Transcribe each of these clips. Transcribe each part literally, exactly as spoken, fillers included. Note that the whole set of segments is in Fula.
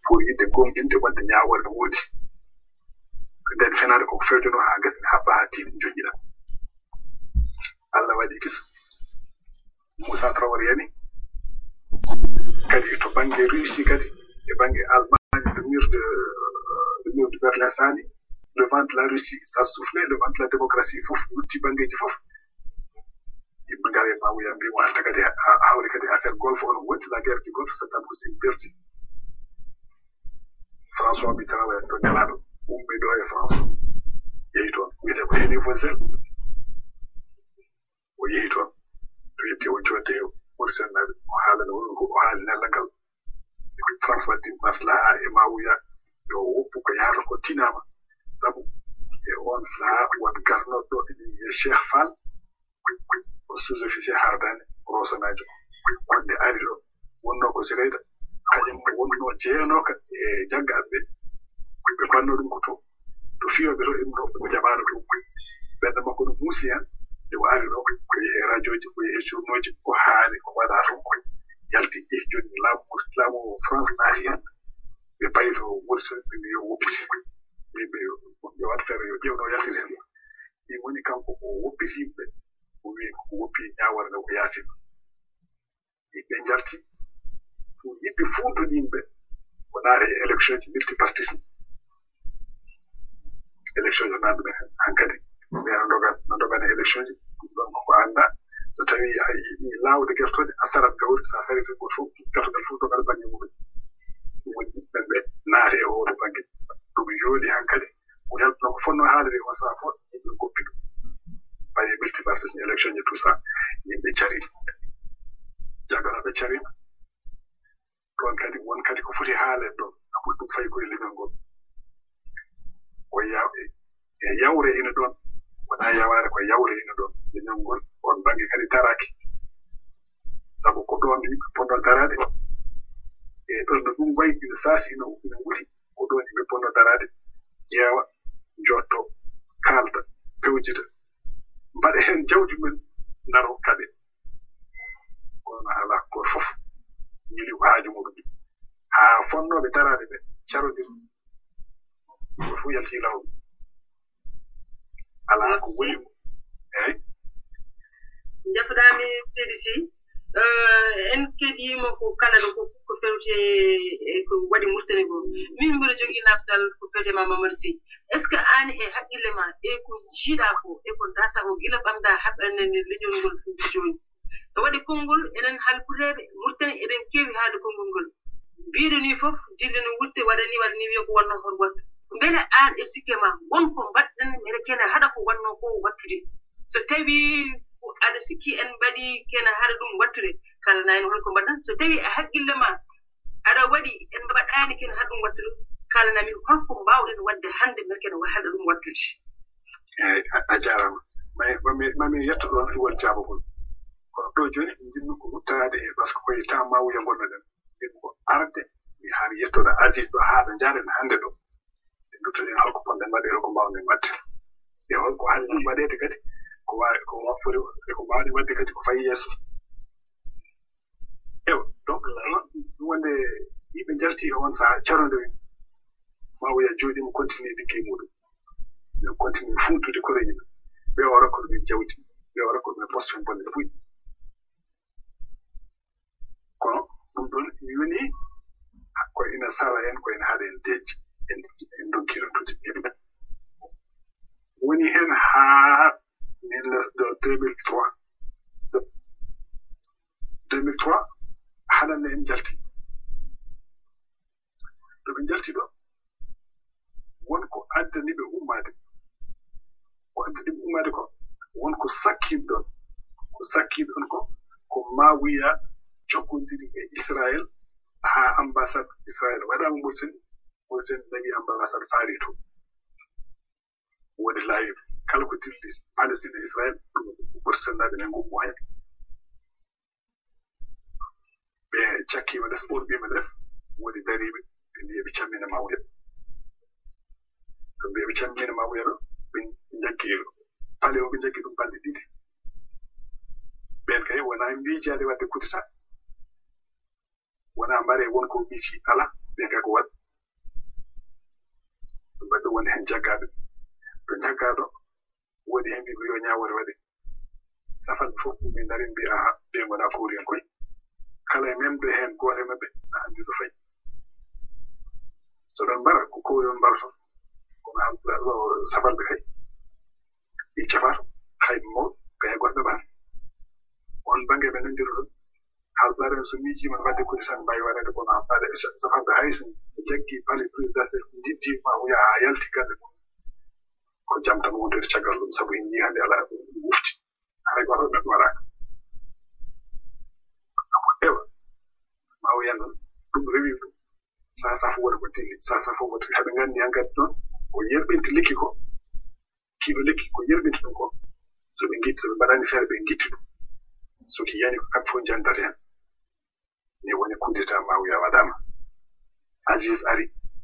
pour yidde gomɗinde wonde ñaaworde woodi nden fenaade koko fewjono haa gasni habba haa tiiɗi joƴƴiɗa Allah waɗi kisa Moussa Traoré yani kadi to bange Russie kadi e bange Allemagne le mur de le mur de Berlin sani le vent de la Russie ça soufflait le vent de la démocratie fof lutti bangeji fof yimɓe ngare mawuya mbi mo anta kadi hawri kadi affaire golfe on wonti la guerre du golfe Saddam Hussein perdi François Mitterrand ɗo nelaɗo ummi ɗo e France yehi toon wiyete ko heli Vosel o yehi toon o yetti o jodde e Maurice naɓe o haalana o haali nellagal France waddi maslaha e mawuya yo woppu ko yahata ko tinama sabu e on saha won garnoɗo e Cheikh Fall o sous-officier hardane rosanajo wonde ari ɗo wonno ko sireyta kañum wonno jeenoka e jaggaɓe ɓe banno ɗum ko to to fiyoɓe to ɗum ɗo ko jaɓano ɗum ɓernde makko ɗum muusi hen nde o ari ɗo ko yehe radio ji ko yehe journaux ji ko haali ko waɗa ton ko yalti ƴehi joni laamu laamu France naati hen ɓe payi to wursa ɓe mbi yo woppiti yimɓe yo wat feere yo ƴewno yaltiri hen ɗi woni kanko o woppiti yimɓe o wi ko woppi ñaawore nde ko yaafima yimɓe jalti yiɗɓe fuutude yimɓe wona e élection ji multipartisme élection ji nanɗumen hen hankkadi ɓe no dogan no dogan e élection ji ɗum ɗon koko annda so tawi a yiɗi laawde gertode a sarat gawri sa sari to goto fof gertogal fof dogal bange mumen ɗum woni yimɓe ɓe naati e oɗo bange ɗum yooli hankkadi ko helpno ko fonno haalade on saha fof yimɓe goppi ɗum ɓaye multipartisme élection ji tout ça yimɓe cari jagano ɓe carima ɗon kadi won kadi ko foti haalen ɗon aɓo ɗum fayi koye leñol ngol ko yawde e yawre ina ɗon wona yaware ko yawre ina ɗon leñol ngol on bange kadi daraki sabu ko ɗon yimɓe ponno darade e ɗon no ɗum wayi ina saasi ina ina wuti ko ɗon yimɓe ponno darade ƴeewa jotto kalta pewjita mbaɗa hen jawdi men naro kaɓe kono ala ko fof yili ko haaju muɗum haa fonnoɓe darade ɓe carodiri ko fof yalti lawol ala ko woni eyi jafuɗami seydi sy en keɗima ko kala ɗo ko fewte ko waɗi murtani ko min mbiɗa jogui naftal ko fewte ma Mamadou Sy est ce que an e haqqille ma e ko jiiɗa ko e ko darta ko gila ɓamda haɓɓanene leñol ngol fuuɗi joni e waɗi konngol enen halpureɓe murtani eɗen kewi haalde konngol ngol mbiɗo ni fof dilli no wutte waɗani waɗani wiya ko wonno hon wattu beele an e sikke ma wonko mbaɗɗen mbeɗa kene haɗa ko wonno ko wattude so tawi aɗa sikki en mbaɗi kene haɗa ɗum wattude kala nani holko mbaɗɗen so tawi e haqqille ma aɗa waɗi en mbaɗani kene haɗa ɗum wattude kala nami holko mbawɗen wadde hande mbeɗa kene haɗa ɗum wattude eyi a jarama mami mami yetto ɗon won jabogol kono ɗo joni jinmi ko uttade e par ce que koye temps mawuya gonnoɗen jinmi ko arde mi har yettoɗo Aziz ɗo haɗo jaren hande ɗo e duttoɗen holko ponɗen waɗe holko mbawɗen wadde e holko hani ɗum waɗede kadi ko wawi ko foti ko mbawɗen wadde kadi ko fayi yesso ewa donc ɗum wonde yimɓe jalti e on saha carodiri mawuya jooɗima continue ligguey muɗum ɓe continue fuutude kore yimɓe ɓe o rokko ɗumen jawdi ɓe o rokko ɗumen poste fen bonne fuuɗi kono ɗum ɗon woni ko ina sara en ko ina haɗa en deeji en donkirantude yimɓe woni hen haa deux mille trois deux mille trois haɗanne en jalti ɗo ɓe jalti ɗo wonko addani ɓe ummade ko addani ɓe ummade ko wonko sakkiɗ ɗon ko sakkiɗ ɗon ko ko mawuya jokkodiri e Israël haa ambassade Israël waɗama Mauritanie Mauritanie nani ambassade faari to woni laawi kala ko dilli Palestine e Israël ɗum Mauritanie ne ngummo hen ɓe cakkima less ɓorɓima less woni dariɓe ɓe mbiya ɓe cammina mawuya ɓe mbiya ɓe cammina mawuya ɗo ɓe jaggi pale o ɓe jaggi ɗum balɗe ɗiɗi ɓen kay wona mbiijade wadde coup d'état wona mbare wonko wiiti ala ɓe kay ko waɗ woni hen jaggaɓe ɗo jaggaɗo woni hen mbiɓe yo ñawore waɗe safal fof min dari mbi aha ɓe gona kuuri en koye kala e memɗo hen goto maɓɓe a andi ɗo fayi so ɗon mbara ko kuuri on mbarton kono halɗo safalɓe kay ɗi cafato hayɓe mawɗo kaya goɗɓe ɓan on bange ɓe nandiro ɗon halɗare so miijima wadde kodi tan mbawi waɗede kono haɓɓade safalɓe hay so jaggi bale présidentiel diddima o yaha ha yalti galle mum ko jam tan wontede caggal ɗum sabu en yii hande ala wufti hay goto neɗɗo waɗaka ewa ma o yannon ɗum rewi ɗum sa safo woɗa ko tigi sa safo woɗa haɓe nganndi hankadi ɗon ko yerɓinti lekki ko kiiɗo lekki ko yerɓinti ɗum ko so ɓe gitti so ɓe mbaɗani feere ɓe gitti ɗum so ki yani ko kamɓe fof jandata hen ni woni coup d'état Mawuya waɗama Aziz ari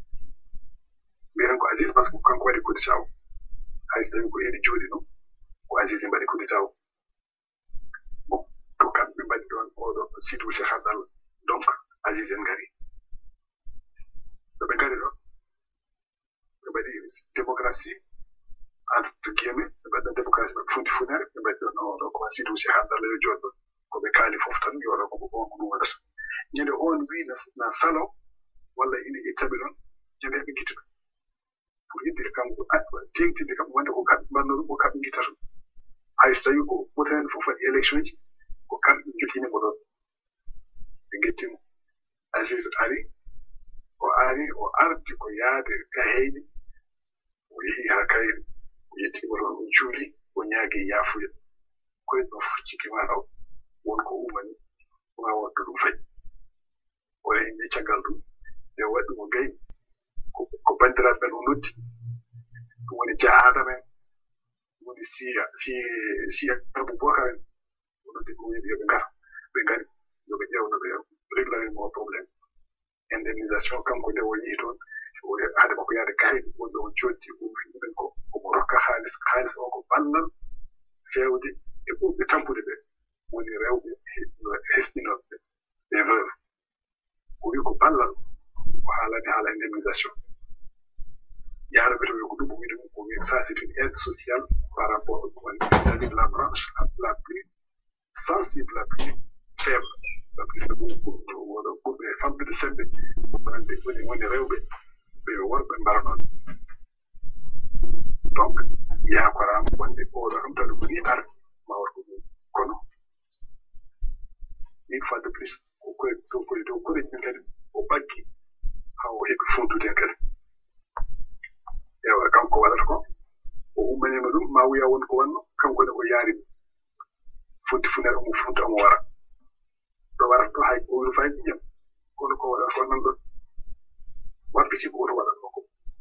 mbiren ko Aziz par ce que kanko waɗi coup d'état o hay so tawi ko heɗi jooɗi ɗum ko Aziz e mbaɗi coup d'état o bon to kamɓe mbaɗi ɗon oɗo sidou cheikh abdal donc Aziz en ngari ɗo ɓe ngari ɗon ɓe mbaɗi démocratie entre guillemets ɓe mbaɗi ɗon démocratie ɓe funti funere ɓe mbaɗi ɗon oɗo ko sidou cheikh abdal yo jooɗi ɗon ko ɓe kaali fof tan yoto ko on ko ɗum waɗata ñande on wi na salon walla ina ittaɓe ɗon ñande heɓe guittuɓe pour yidde kanko tengtinde kam wonde ko kamɓe mbanno ɗum ko kamɓe guittata ɗum hay so tawi ko ɓotani fof waɗi élection ji ko kamɓe joginimo ɗon ɓe guittimo Aziz ari o ari o ardi ko yaade gaheyni o yehi ha kayri o yettimo ɗon o juuli o ñaagi yaafuya koye ɗo fof cikkima ɗo wonko umani wawa wadde ɗum fayi o yimɓe caggal ɗum ɓe waɗi ɗum o gayni ko bandiraɓe ɓen o noddi ɗum woni jahada men ɗum woni siya siya aboubacar en o noddi ko wiɓe yoɓe ngara ɓe ngari yoɓe ƴewno ɓe réglarimo o probléme indemnisation kanko nde o yehi toon hade makko yaade kayɗe wonɓe o joddi o wi ɗumen ko omo rokka haalis haalis o ko ballal fewde e ɓurɓe tampude ɓe woni rewɓe hestinoɓe ɓe veuve o wi ko ballal o haalani haala indemnisation yaraɓe to wi ko ɗum o wi ɗum o wi ça c'est une aide sociale par rapport vis-à-vis de la branche la plus sensible la plus faible la plus faible ɓurɓe famɗude sembe woni woni rewɓe ɓe worɓe mbara noon donc yakorama wonde oɗo ɗum tan ko ni arti ma warko ɗum kono une fois de plus koye koye dow koreji ɗin kadi o ɓaggi ha o heɓi funtude hen kadi ewa kanko waɗata ko o ummanima ɗum ma wiya won ko wanno kanko ne o yaarimo funti funere omo funta omo wara ɗo warata ɗo hay ko fayi ƴiƴam kono ko waɗata ko nan ɗon wappiti ko woto waɗata ɗo ko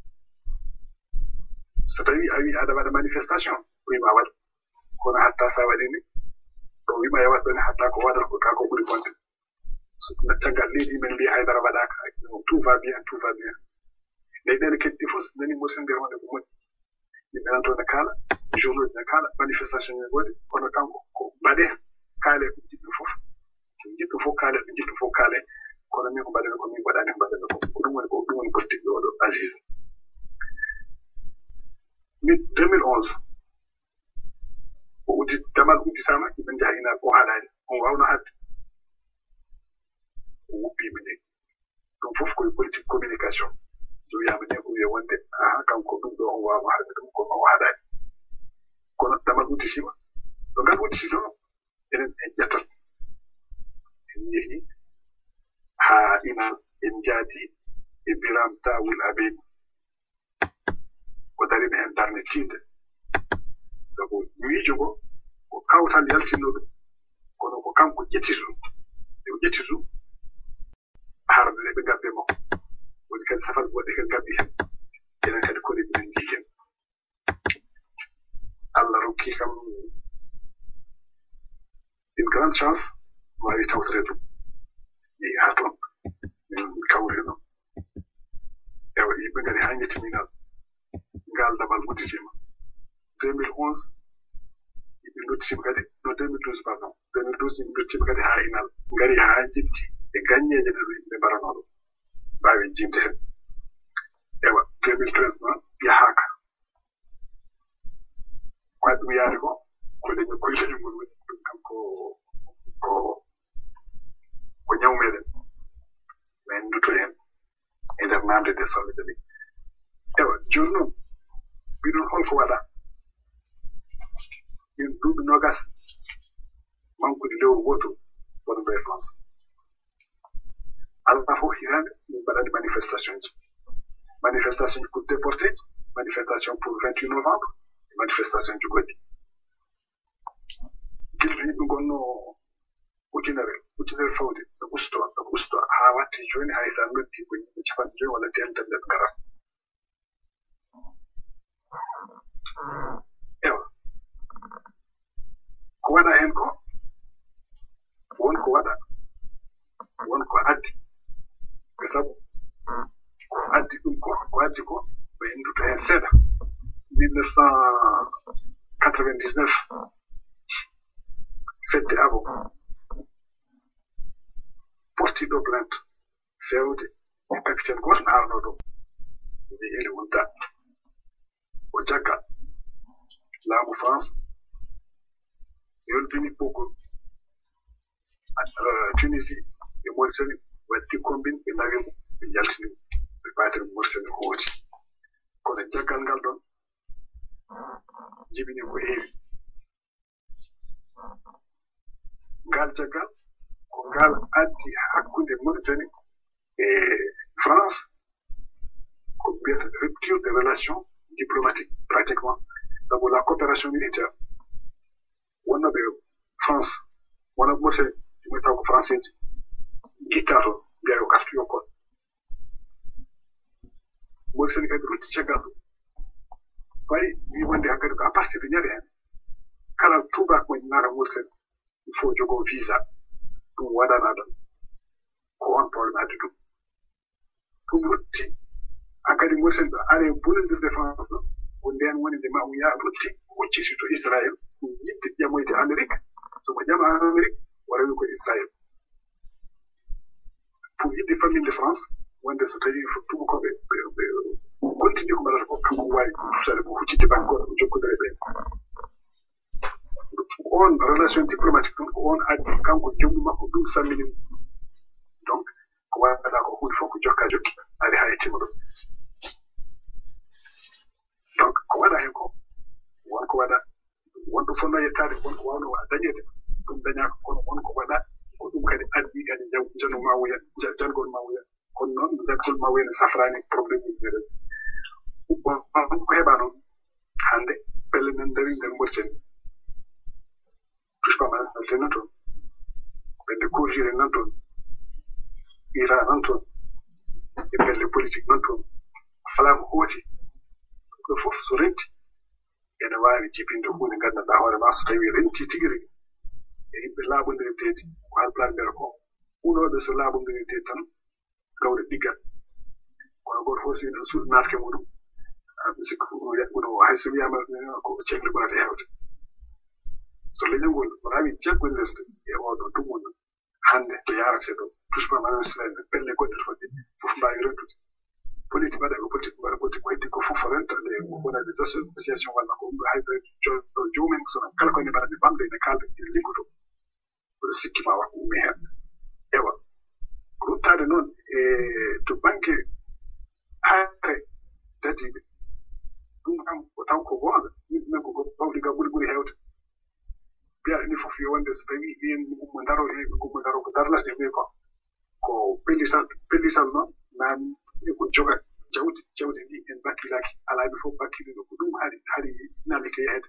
so tawi a wi aɗa waɗa manifestation wima waɗa kono hatta sa waɗini ɗo wima e waɗɗone hatta ko waɗata ko kako ɓuri bonde caggal leydi men mbiya haydara waɗaka tout va bien tout va bien leyɗele keddi fof nani mosinde wonde ko moƴƴi yimɓe nan toon ne kaala journaux ne kaala manifestation ne goodi kono kanko ko mbaɗe kaale ko jiɗɗo fof ko jiɗɗo fof kaale ko jiɗɗo fof kaale kono min ko mbaɗene ko min mbaɗani ko mbaɗene ko ko ɗum woni ko ɗum woni politique oɗo Aziz min deux mille onze o uddi damal udditama yimɓe jaha ina o haɗani on wawno hadde o wubbima nde ɗum fof koye politique communication so wiyama nde ko wiya wonde aha kanko ɗum ɗo on wawno hadde ɗum kono o haɗani kono damal udditima ɗo ngal udditino enen en ƴettat en yeehi ha ina en jaadi e Biram Tawil Habib o darima hen darde tinde sabu miijo ngo ko kawtal yaltinno ɗum kono ko kanko ƴetti ɗum e o ƴetti ɗum harde ɓe gabbe makko woni kadi safal goɗɗe kadi gabbi hen enen kadi koni minen jii hen Allah rokki kam une grande chance wawi tawtore ɗum yehi ha toon min kawri ɗon ewa yimɓe ngari ha ñettiminal ngal dabal udditima deux mille onze yimɓe nodditima kadi no deux mille douze pardon deux mille douze yimɓe nodditima kadi ha inal ngari ha jetti e gagneje ɗe ɗo yimɓe mbaranoɗo mbawi jinde hen ewa deux mille treize noon yahaaka ko ɗum yaari ko ko leñol ko leñol ngol woni ɗum kam ko ko ko ñaw meɗen min nduto hen e nder namde nde solle jaɓi ewa joni noon mbiɗon holko waɗa min duuɓi nogas mankude lewru goto wonɓe e France ala fof hitande min mbaɗani manifestation ji manifestation ji pour déporté ji manifestation pour vingt et un novembre manifestation ji goɗɗi gilɗo yimɓe gonno ujunere ujunere fawde no usto no usto ha watti joni hay sa noddi ko yimɓe capanɗe joyi walla temedere nder garat ewa ko waɗa hen ko wonko waɗa wonko addi e sabu ko addi ɗum ko ko addi ko ɓe innduto hen seeɗa mille neuf cent quatre-vingt-dix-neuf fedde avo portiɗo plainte fewde e capitaine goto no arno ɗo wi eli wonta o jaggal laamu France yolbini ɓoggol Tunisie e Mauritanie waddi combine ɓe nawi mo ɓe jaltini ɓe ɓaatiri Mauritanie hooti kono jaggal ngal ɗon jibini ko heewi ngal jaggal ko ngal addi hakkunde Mauritanie e France ko mbiyata rupture de relations diplomatiques pratiquement sabu la coopération militaire wonnoɓe France wona Mauritanie ɗum taw ko français ji gitta toon mbiya yo kartu yokkon Mauritanie kadi rutti caggal ɗum bari wi wonde hankadi ko à partir de ñande hen kala tubak mo nara Mauritanie il faut jogo visa ɗum waɗana ɗon ko on probléme addi ɗum ɗum rutti hankadi Mauritanie ɗo are bonnodirde France ɗo ko nden woni nde Maouya rutti hucciti to Israël ɗum yidde ƴamoyde Amérique soko ƴama Amérique o rewi ko Israël pour yidde famille de France wonde so tawi tubakoɓe ɓe continue ko mbaɗata ko kanko wawi tusade ko huccide banque goɗɗo ko jokkodire ɓe on relation diplomatique ɗum ko on addi kanko jommu makko ɗum sammini donc ko waɗa ko hunde fof ko jokka jokki ari ha yettima ɗum donc ko waɗa hen ko wonko waɗa wonɗo fonno yettade wonko wawno waɗa dañede ɗum dañaka kono wonko waɗa ko ɗum kadi addi kadi janu mawuya jangol mawuya kono noon jangol mawuya ne safrani probléme uji meɗen ko heɓa noon hande pelle men dari nder Mauritanie touche pas ma nationalité nan toon ɓende cogiré nan toon Iran nan toon e pelle politique nan toon flamme hooti ɗo fof so renti ene wawi jibinde hunde gandanɗa hoore ma so tawi renti tigi rigi e yimɓe laaɓodireteedi ko halpulaar mbiyata ko unoɓe so laaɓodireteedi tan gawde ɗiggal kono goto fof so yiɗo suuɗ natke muɗum mi sikku uno hay so wiyama ko cehle ɓurata hewde so leñol ngol wawi jaggodirde e oɗo dumol hande to yarate ɗo touche pas manasiraɓe pelle goɗɗe fof ɗi fof mbawi rentude politique waɗa ko politique waɗa politique ko heddi ko fof renta ɗe wona des association walla ko hayɓe jomumen sono kala ko ne mbaɗa bamde ne kalda ene liggoto oɗo sikkima wa ko ummi hen ewa ruttade noon e to banque haare dadiɓe ɗum kam ko taw ko gonga yimɓe men ko bawɗi ga ɓuri ɓuri hewde mbiyaɗa ni fof yo wonde so tawi ɓiyen ummo daro e ummo daro ko darlata e ko ko pellisal pellisal noon nani ko joga jawdi jawdi ndi en bakkilaki alaaɓe fof bakkiliɗo ko ɗum hari hari inande ke yahede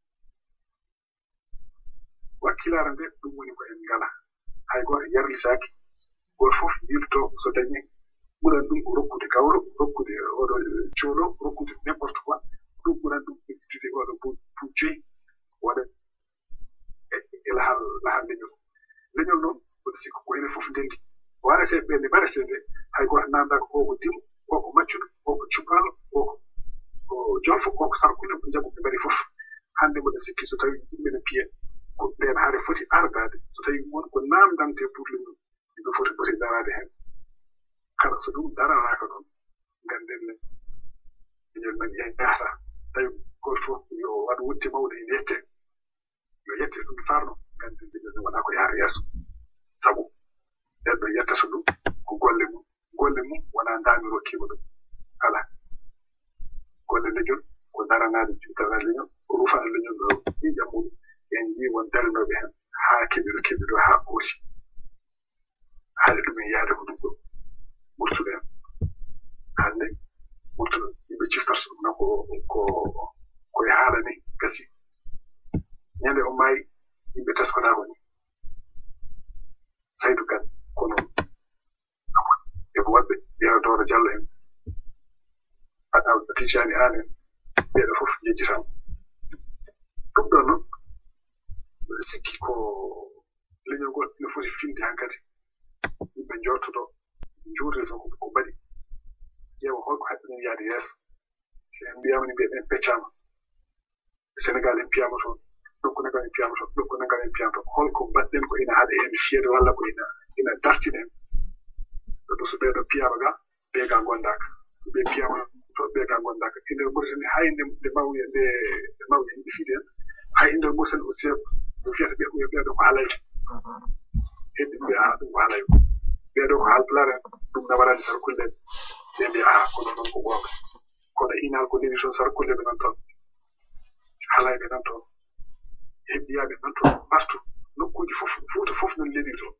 wakkilare nde ɗum woni ko en ngala hay goto yarlisaki goto fof yilto so dañi ɓuran ɗum ko rokkude gawro rokkude oɗo coolo rokkude n' importe quoi ɗum ɓuran ɗum ekkitude oɗo bo joyi waɗa e lahal lahal leñol leñol noon woɗo sikko ko enen fof ndendi warete ɓe nde mbaɗete nde hay goto namda ko koko dimo koko maccuɗo koko cuppalo koko ko jolfo koko sarkude ko jaɓu ɓe mbaɗi fof hande mboɗo sikki so tawi yimɓe ne piya ko nden haare foti ardade so tawi won ko namdante pour le ɗum yimɓe foti foti darade hen kala so ɗum daranaka noon ganden ne leñol man yahata tawi goto fof yo waɗ wutte mawde yette yo yette ɗum farno gandi leñol wona ko yaha yeeso sabu neɗɗo yettata ɗum ko golle mum golle mum wona ndaami rokkima ɗum ala golle leñol ko daranade juutana leñol ko rufana leñol ɗo ƴiƴam muɗum en jii won darinoɓe hen haa keɓiɗo keɓiɗo haa koosi haade ɗum en yaade ko ɗum ɗo ɓurtuɗo en hande ɓurtuɗo yimɓe ciftorto ɗum nan ko ko koye haala ni gasi ñande o maayi yimɓe teskotako ni Saydou Kane kono eko waɗɓe yero Doro Diallo en aɗa Tijani An en ɓeɗo fof jejjitama ɗum ɗon noon mbiɗa sikki ko leñol ngol ene foti finde hankkadi yimɓe jortoto juutoto ko mbaɗi ƴeewa holko haɗɗinen yaade yeeso si en mbiyama ni mbiyeɗen peccama Sénégal en piyama toon ɗokko nagal en piyama toon ɗokko nagal en piyama toon holko mbaɗɗen ko ina haɗa en fiyede walla ko ina ina dartinen sabu so ɓeeɗo piyama ga ɓe ga gondaka so ɓe piyama to ɓe ga gondaka e nder Mauritanie hay nde nde mawni nde mawni en ɗifide en hay e nder Mauritanie aussi no fiyata ɓe ɓeeɗo ko haalay heddi mbiya a ɗum ko haalay ɓeeɗo ko haalpulaar en ɗum nawarani sarkulle ɓe mbiya a kono noon ko gonga kono inal ko lewi toon sarkulle ɓe nan toon haalayɓe nan toon hebbiyaɓe nan toon partout nokkuji fof Fuuta fof non lewi toon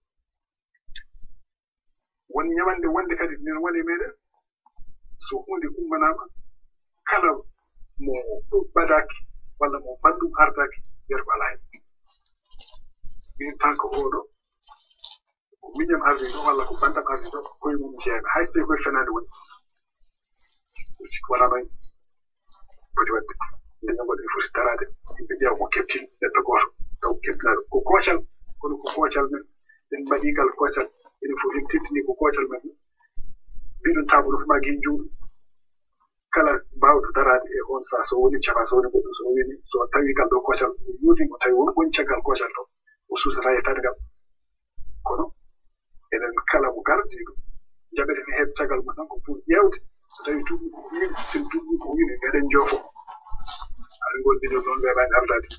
won ñamande wonde kadi nen woni meɗen so hunde ummanama kala mo ɓadaki walla mo banndum ardaki wiyata ko ala hen min tan ko oɗo ko miñam ardi ɗo walla ko bandam ardi ɗo koye mum jeeyami hay so tawi koye fenade woni sikki wala noon foti wadde leñol ngol ene foti darade yimɓe ƴeewa ko keftin neɗɗo goto taw keftinade ko koocal kono ko koocal men en mbaɗigal koocal ene fof en teddini ko koocal men mbiɗon tabo no ma guin juuɗo kala mbawɗo darade e on saa so woni cafa so woni goɗɗum so wini so tawi gal ɗo koocal yuudimo tawi won woni caggal koocal ɗo o susata yettade ngal kono enen kala mo gardiɗo jaɓeten heɓ caggal mum tan ko pour ƴewde so tawi tuuɓi ko wini sen tuuɓi ko wini eɗen joofo aɗa ngol mbiɗo noon weeɓani ardade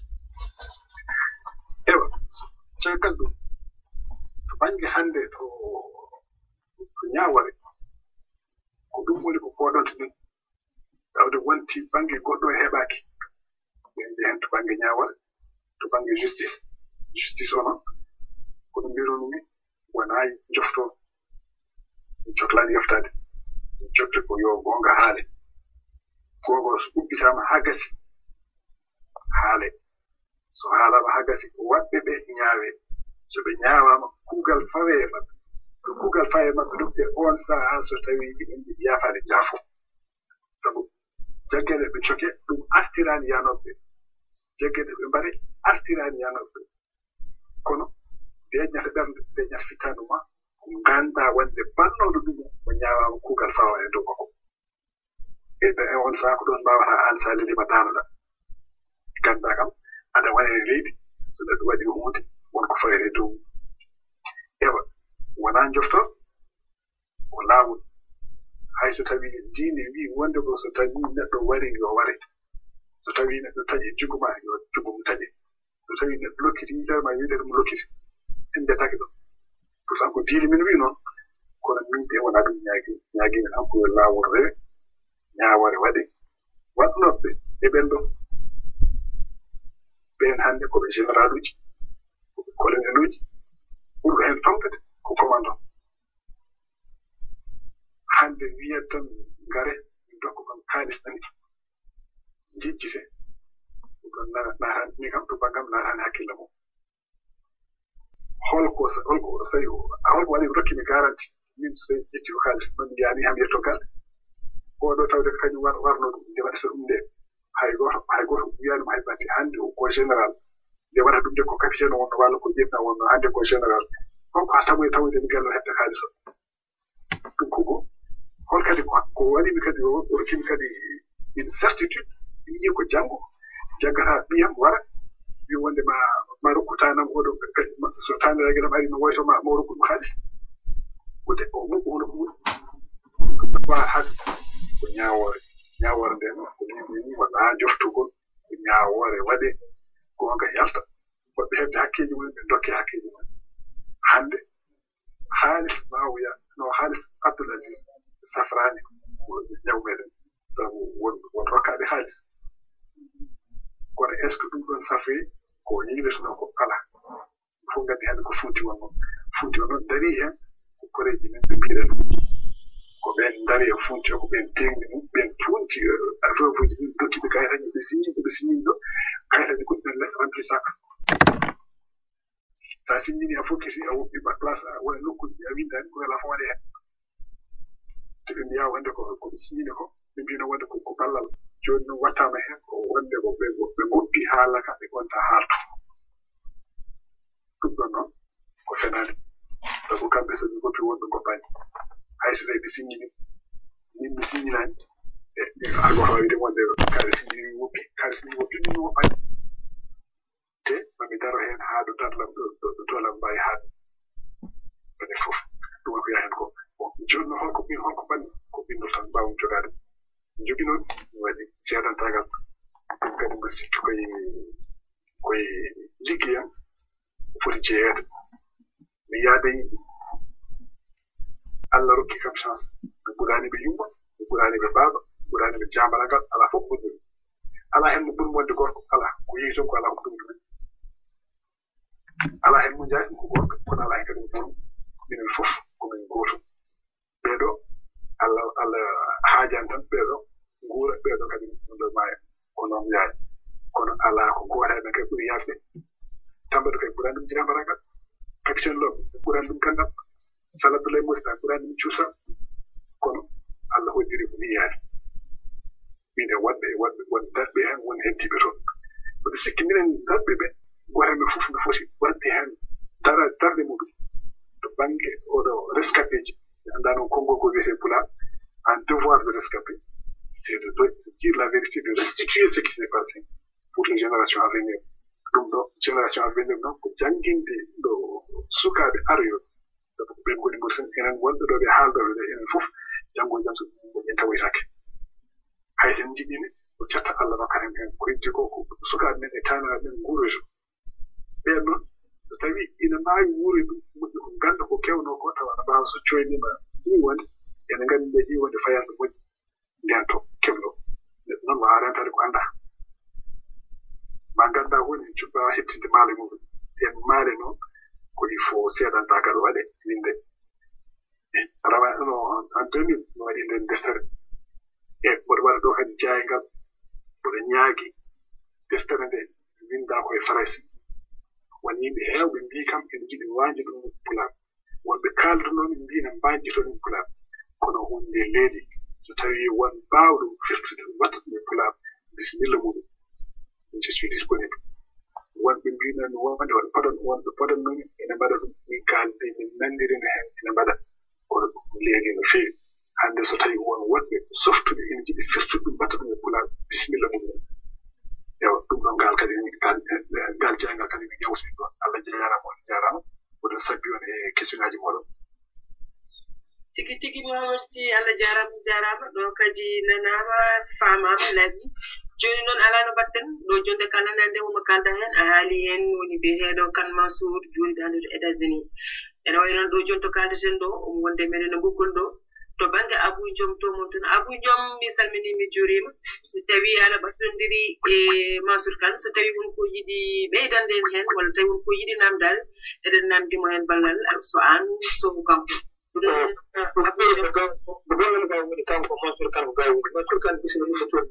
ewa caggal ɗum to bange hande to to ñaware ko ɗum woni ko koɗonto ɗen tawde wonti bange goɗɗo e heɓaki ɓe mbi hen to bange ñaware to bange justice justice o noon kono mbirunumi wonayi jofto cohlani yoftade jofte ko yo gonga haale gogo so ubbitama ha gasi haale so haalama ha gasi waɗɓe ɓe ñaawe so ɓe ñaawama kuugal fawe e maɓɓe to kuugal fawe e maɓɓe ɗum ɓe on saha so tawi ɗiɗen mbiɗi yaafade jaafo sabu jaggede ɓe coke ɗum artirani yanoɓe jaggede ɓe mbari artirani yanoɓe kono deññata ɓernde deññata fittanu ma ko ganda wonde bannoɗo ɗum mo ñaawama kuugal fawa e dow makko e e on saha ko ɗon mbawata an sa lelima danoɗa ganda kam aɗa waɗe leydi so neɗɗo waɗi hunde wonko fawete dow ewa wona joftor ko laawol hay so tawi diine wi wonde ko so tawi neɗɗo wari yo ware so tawi neɗɗo taƴi juguma yo jugum taƴe so tawi neɗɗo lokkiti misere ma wiide ɗum lokkiti en mbiyatake ɗon pourtant ko diine min wi noon kono min de wona ɗum ñaagi ñaagimen han koyo laawol rewe ñaaware waɗe waɗnoɓe e ɓen ɗon ɓen hannde koɓe général uji koɓe colonel uji ɓurɓe hen famɗude ko commandant hannde wiyat tan ngare dokko kon kaalis tani jijjite ɗum ɗon naatan ni kam to baggam naatani hakkille mum holko holko so tawi holko waɗi rokkimi garanti min so tawi ƴetti ko kaalis ɗon mbiyani ham yetto gal oɗo tawde kañum war warno ɗum nde waɗata ɗum nde hay goto hay goto wiyanuma hay batti hannde ko général nde waɗata ɗum nde ko capitaine wonno walla ko lieutenant wonno hannde ko général holko a tamoye tawde mi gello heɓde kaalis o ɗum ko goo hol kadi ko waɗimi kadi o rokkimi kadi une certitude mi yii ko janngo jaggata ɓiyam wara wi wonde ma ma rokkutanam oɗo so tanirague nam ari mi woyto ma mo rokku ɗum haalis ko de o mukko hono ko wa haɗ ko ñaawore ñaawore nde ko ni walla ha joftugol ñaawore waɗe gonga yalta woɓɓe heɓde hakkeji mumen ɓe dokke hakkeji mumen hande haalis mawuya no haalis Abdoul Aziz safrani ñaw meɗen sabu won won rokkaɓe haalis kono est ce que ɗum ɗon safri ko yiiletono ko ala fof gandi hande ko funti won noon funti o noon dari hen ko koreji men ɓe mbiɗen ko ɓen dari e funti o ko ɓen tengni ɗum ɓen funti affaire ɗin dottiɓe kayitaji ɓe signi ɓe signi ɗo kayitaji goɗɗen less rempli sac sa signini a fokkisi a woɓɓi ba place wona nokkuji a windani ko wala fo waɗe hen to ɓe mbiya wonde ko koɓe signini ko ɓe mbino wonde ko ballal joni ɗum wattama hen ko wonde ko ɓe goppi haala ka ɓe gonta haaltu ɗum ɗon noon ko fenade sabu kamɓe so ɓe goppi wonɓe goppani hay so tawi ɓe signini min mi signilani e algo hawide wonde kaare signini woppi kaare signini woppi ɗum woppani te mami daro hen haa ɗo darlam ɗo dolam mbawi haade ɓene fof ɗum ko yahen ko joni holko min holko banni ko bindol tan mbawmi jogade jogi noon mi waɗi seedantagal ɗum kadi mbo sikki koye koye liggeyam foti jeeyede mi yaade yimɓe Allah rokki kam chance mi ɓurani ɓe yumma mi ɓurani ɓe baaba mi ɓurani ɓe jambaragal ala fof ɓurɗumi ala hen mo ɓuri wonde gorko ala ko yehi toon ko ala ko ɗum ɗumen ala hen mo jaasi ko gorko kono ala hen kadi mo ɓurum minen fof komin goto ɓeɗo Allah Allah haajan tan ɓeɗo nguura ɓeɗo kadi ndo maaya ko noon yaari kono ala ko goto hen kadi ɓuri yafde tambaɗo kadi ɓurani ɗum jambaragal capitaine Lom ɓurani ɗum kandam Saladulay Musta ɓurani ɗum cuusam kono Allah hoddiri ko ni yaari mine waɗɓe waɗɓe won darɓe hen woni heddiɓe toon mbiɗa sikki minen darɓe ɓe goto men fof no foti waɗde hen dara darde muɗum to banggue oɗo rescapé ji mi anda noon konngol ko wiyete pulaar un devoir de rescapé c'est de dire la vérité de restituer ce qui s'est passé pour les générations à venir ɗum ɗo génération à venir noon ko jannginde ɗo sukaɓe aroyoɓe sabu ko ɓen goni mbosen enen wonɓe ɗo ɓe haaldoɓe ɓe enen fof janngo jam so ɗum tawoytake hay sen jiɗini ko cetta Allah nokkat hen hen ko heddi ko ko sukaɓe men e taniraɓe men nguuroyto ɓen noon so tawi ina maawi wuuri ɗum moƴƴi ko ganda ko kewno ko tawa aɗa mbawa so coynima ƴiwonde ene nganndi nde ƴiwonde fayande moƴƴi nden to keblo noon wawa rentade ko anda ma ganda woni en cuɓɓawa hettinde maale muɗum en maale noon ko il faut seedantagal waɗe winde rawa no en deux mille mi waɗi nden deftere e mboɗo waɗa ɗo kadi jaygal mboɗo ñaagi deftere nde winda koye faraysi won yimɓe heewɓe mbi kam ene jiɗi wañde ɗum pulaar wonɓe kaaldunomi mbina mbañjito ɗum pulaar kono hunde leeli so tawi won mbawɗo firtude ɗum watta ɗum e pulaar bisimilla muɗum je suis disponible wonɓe mbinomi wonde won poɗon wonɓe poɗannomi ene mbaɗa ɗum min kaalde min nandirina hen ene mbaɗa kono ɗum leeli no feewi hande so tawi won wonɓe softuɓe ene jiɗi firtude ɗum watta ɗum e pulaar bisimilla muɗum ewa ɗum ɗon ngal kadi ngal jeyangal kadi mi yewtini ɗon Allah jarama on jarama oɗon sabbi on e question ngaji moɗon tigi tigi Mamadou Sy Allah jarama jarama ɗo kadi nanama famama laaɓi joni noon ala no batten ɗo jonde kala nande womo kalda hen a haali hen woni biyeteɗo Kane Mansour joɗiɗano to États-Unis ene wayi noon ɗo joni to kaldeten ɗo omo wonde meɗen no ɓoggol ɗo to banggue Abou Diom to mon toon Abou Diom mi salmini mi juurima so tawi aɗa ɓattodiri e Mansour Kane so tawi wonko yiɗi ɓeydande en hen walla tawi wonko yiɗi namdal eɗen namdimo hen ballal so an sohu kanko ko gollal gaw woni kanko Mansour Kane ko gaw woni Mansour Kane bisimilla to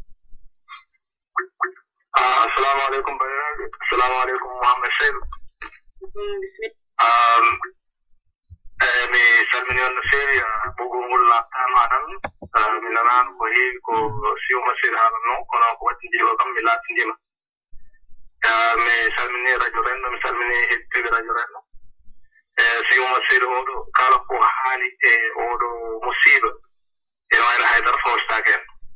assalamu alaikum bayraɓe assalamu alaikum Mouhamed Seydou bisimilla eyi mi salmini on no feewi ɓoggol ngol laatama tan mi nanano ko heewi ko Siw Masir haalanno kono ko wattindii o kam mi laatindima mi salmini radio renno mi salmini heɗitoɓe radio renno e Siw Masir oɗo kala ko haali e oɗo musiiba e wayno haydara fawstake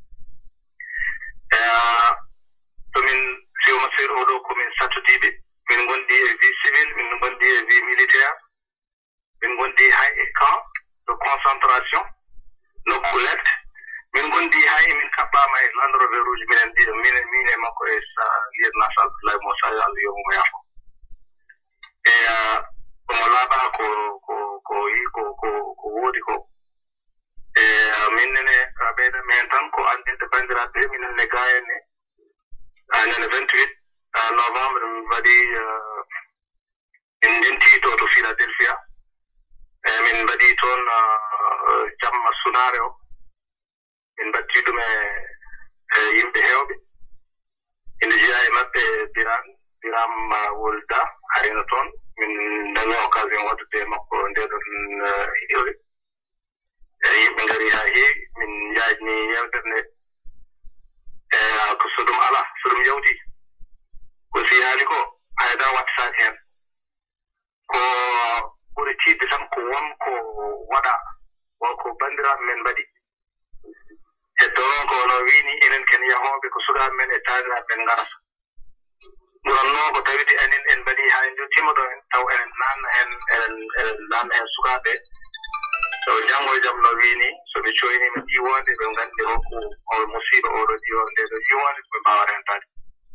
hen tomin Siw Masir oɗo komin sattodiɓe min gondi e vie civil min gondi e vie militaire min gondi hay e camp de concentration nokku lette min gondi hay min kaɓɓa andro veruji minen di mine mine makko e sa lietna sa Abdoulaye Moussa Allah yo mo yafo e ko mo laba ko ko ko yi ko ko ko wodi ko e minnene beeda men tan ko andinde bandiraɓe minen ne gayene anene vingt-huit novembre mi waɗi min ndenti to to Philadelphia e min mbaɗi toon jamma sunare o min mbatti ɗum e yimɓe heewɓe ene jeeya e maɓɓe biran biram wolda arena toon min ndami occasion waddude makko ndeɗon hiɗiore e yimɓe ngari haa heewi min njaajni yewtere nde e ko so ɗum ala so ɗum yawti ko si haali ko hayda wattasaaki heen ko ɓuri tiidde tan ko wonko waɗa wonko banndiraaɓe men mbaɗi e doon ko no wiini enen ken yahooɓe ko sukaaɓe men e taaniraaɓe men ngarata ɓurannoo ko tawiti enen en mbaɗi haa en jottiima ɗo en taw enen naanna heen enen enen naanna heen sukaaɓe so janngo e jam no wiini so ɓe coyniima diiwoonde ɓe nganndi hokku o musiiba oɗo diwo nde ɗo diiwoonde ɓe mbaawa rentaade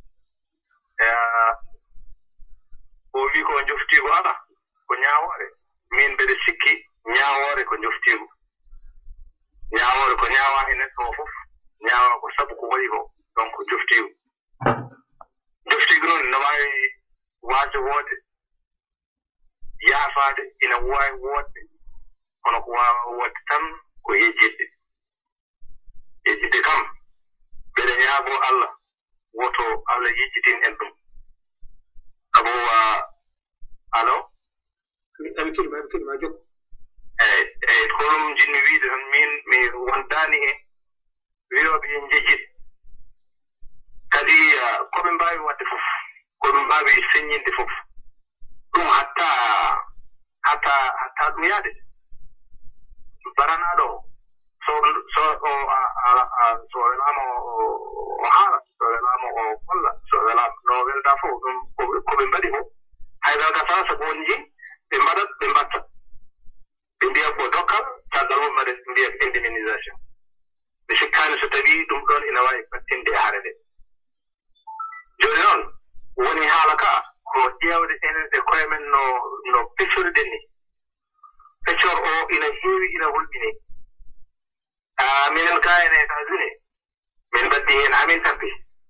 o wii ko njoftiigo ala ko ñaawoore min mbeɗe sikki ñaawoore ko njoftiigo ñaawoore ko ñaawaa e neɗɗo o fof ñaawaa ko sabu ko waɗi ko donc njoftiigo njoftiigo noon no waawi waasde woode yaafaade ina waawi woodde kono ko waawa woodde tan ko yejjidde yejjidde kam mbeɗe ñaagoo Allah woto Allah yejjitin en ɗum abo allo ami kilma ami kilma jokku eyi eyi ko ɗum jinmi wiide tan min mi wondaani e wiyoɓe yen jejjit kadi koɓe mbaawi waɗde fof koɓe mbaawi seññinde fof ɗum hatta hatta hatta ɗum yaade baranaaɗo so so o so welaama o haala so welaama o golla so welaama no weldaa fof ɗum koɓe mbaɗi fof haydara ka tan sabu on njii ɓe mbaɗat ɓe mbatta ɓe mbiya ko dokkal caggal mum mbaɗa mbiya indemnisation ɓe sikkaani so tawii ɗum ɗon ina waawi battinde e haare nde jooni noon woni haala ka ko ƴeewde enen e koye men no no peccoriɗen ni peccor o ina heewi ina hulɓinii minen gaa en États-Unis min mbaddi heen amin tampi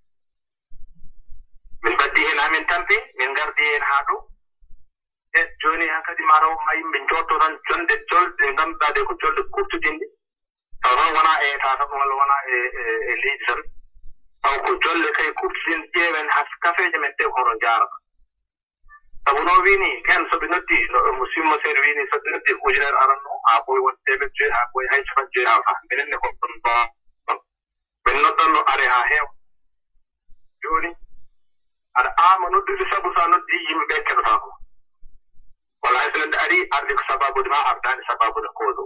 min mbaddi heen amin tampi min ngardi heen haa ɗo e jooni han kadi ma taw ma yimɓe njotto tan jonde jolɗe ngannduɗaa ɗe ko jolɗe kurtudinde taw tan wonaa e état tan walla wonaa e e leydi tan taw ko jolle kay kurtudinde ƴeewen has kafeeje men ɗe hono njaarata sabu no wiini ken so ɓe noddi mo simmo seeɗa wiini so ɓe noddi ujunere aranno haa ɓoyi won temed joyi haa ɓoyi hay capan joyi haa minen ne kon ɗon ɗon min noddanno are haa heewa jooni aɗa aama noddude sabu so a noddi yimɓe ɓe keɗotaa ko walla hay so neɗɗo arii arde ko sababude ma ardaani sababude kooɗo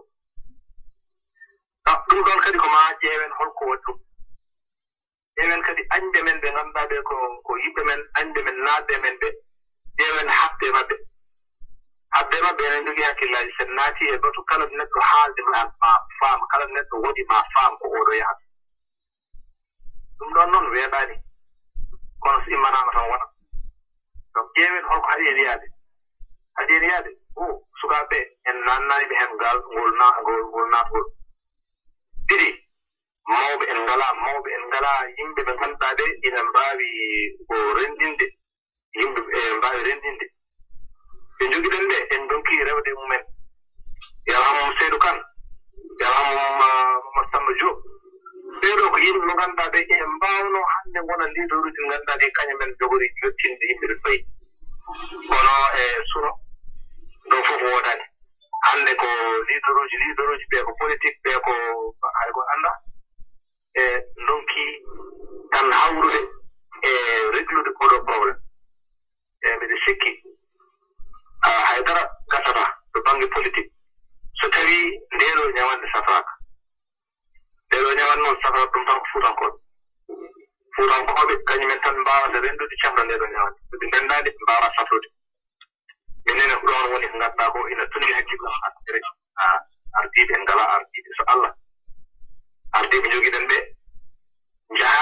ɗum ɗon kadi ko maa ƴeewen holko waɗi ɗum ƴeewen kadi añde men ɓe ngannduɗaa ɓe ko ko yimɓe men añde men naatɓe men ɓe ƴeewen haɓde maɓɓe haɓde maɓɓe enen jogii hakkillaaji sen naatii e goto kala neɗɗo haalde ma ma faam kala neɗɗo woɗi ma faam ko oɗo yahata ɗum ɗon noon weeɓaani kono so immanaama tan wona donc ƴeewen holko haɗi en yaade haɗi en yaade o sukaaɓe en naannaani ɓe heen ngal ngol na ngol ngol naatgol ɗiɗi mawɓe en ngalaa mawɓe en ngalaa yimɓe ɓe ngannduɗaa ɓe ina mbaawi ko renndinde yimɓe ɓe mbaawi renndinde ɓe jogiɗen ɓe en donkii rewde mumen yalamum Seydou Kane yalamum Mamadou Samba Diop ɓeeɗo ko yimɓe ɓe ngannduɗaa ɓe ene mbaawno hannde ngona liidoruji ɗi ngannduɗaa ɗi kañum men jogori yottinde yimɓe ɓe fayi kono e suno ɗo fof woodaani hannde ko liidoruji liidoruji ɓee ko politique ɓee ko hay ko annda e donkii tan hawrude e réglude oɗo probléme e mbiɗa sikki haydara gasata to baŋnge politique so tawii ndeeɗo ñawande safaaka ndeeɗo ñawan noon safata ɗum tan ko fuutankooɓe fuutankooɓe kañumen tan mbaawata renndude camɗa ndeeɗo ñawande so ɓe nganndaade ɓe mbaawa safrude minene ko ɗon woni ko ngannduɗaa ko ina tunni hakkille artere ardiiɓe en ngalaa ardiiɓe so Allah ardiiɓe jogiɗen ɓe njaha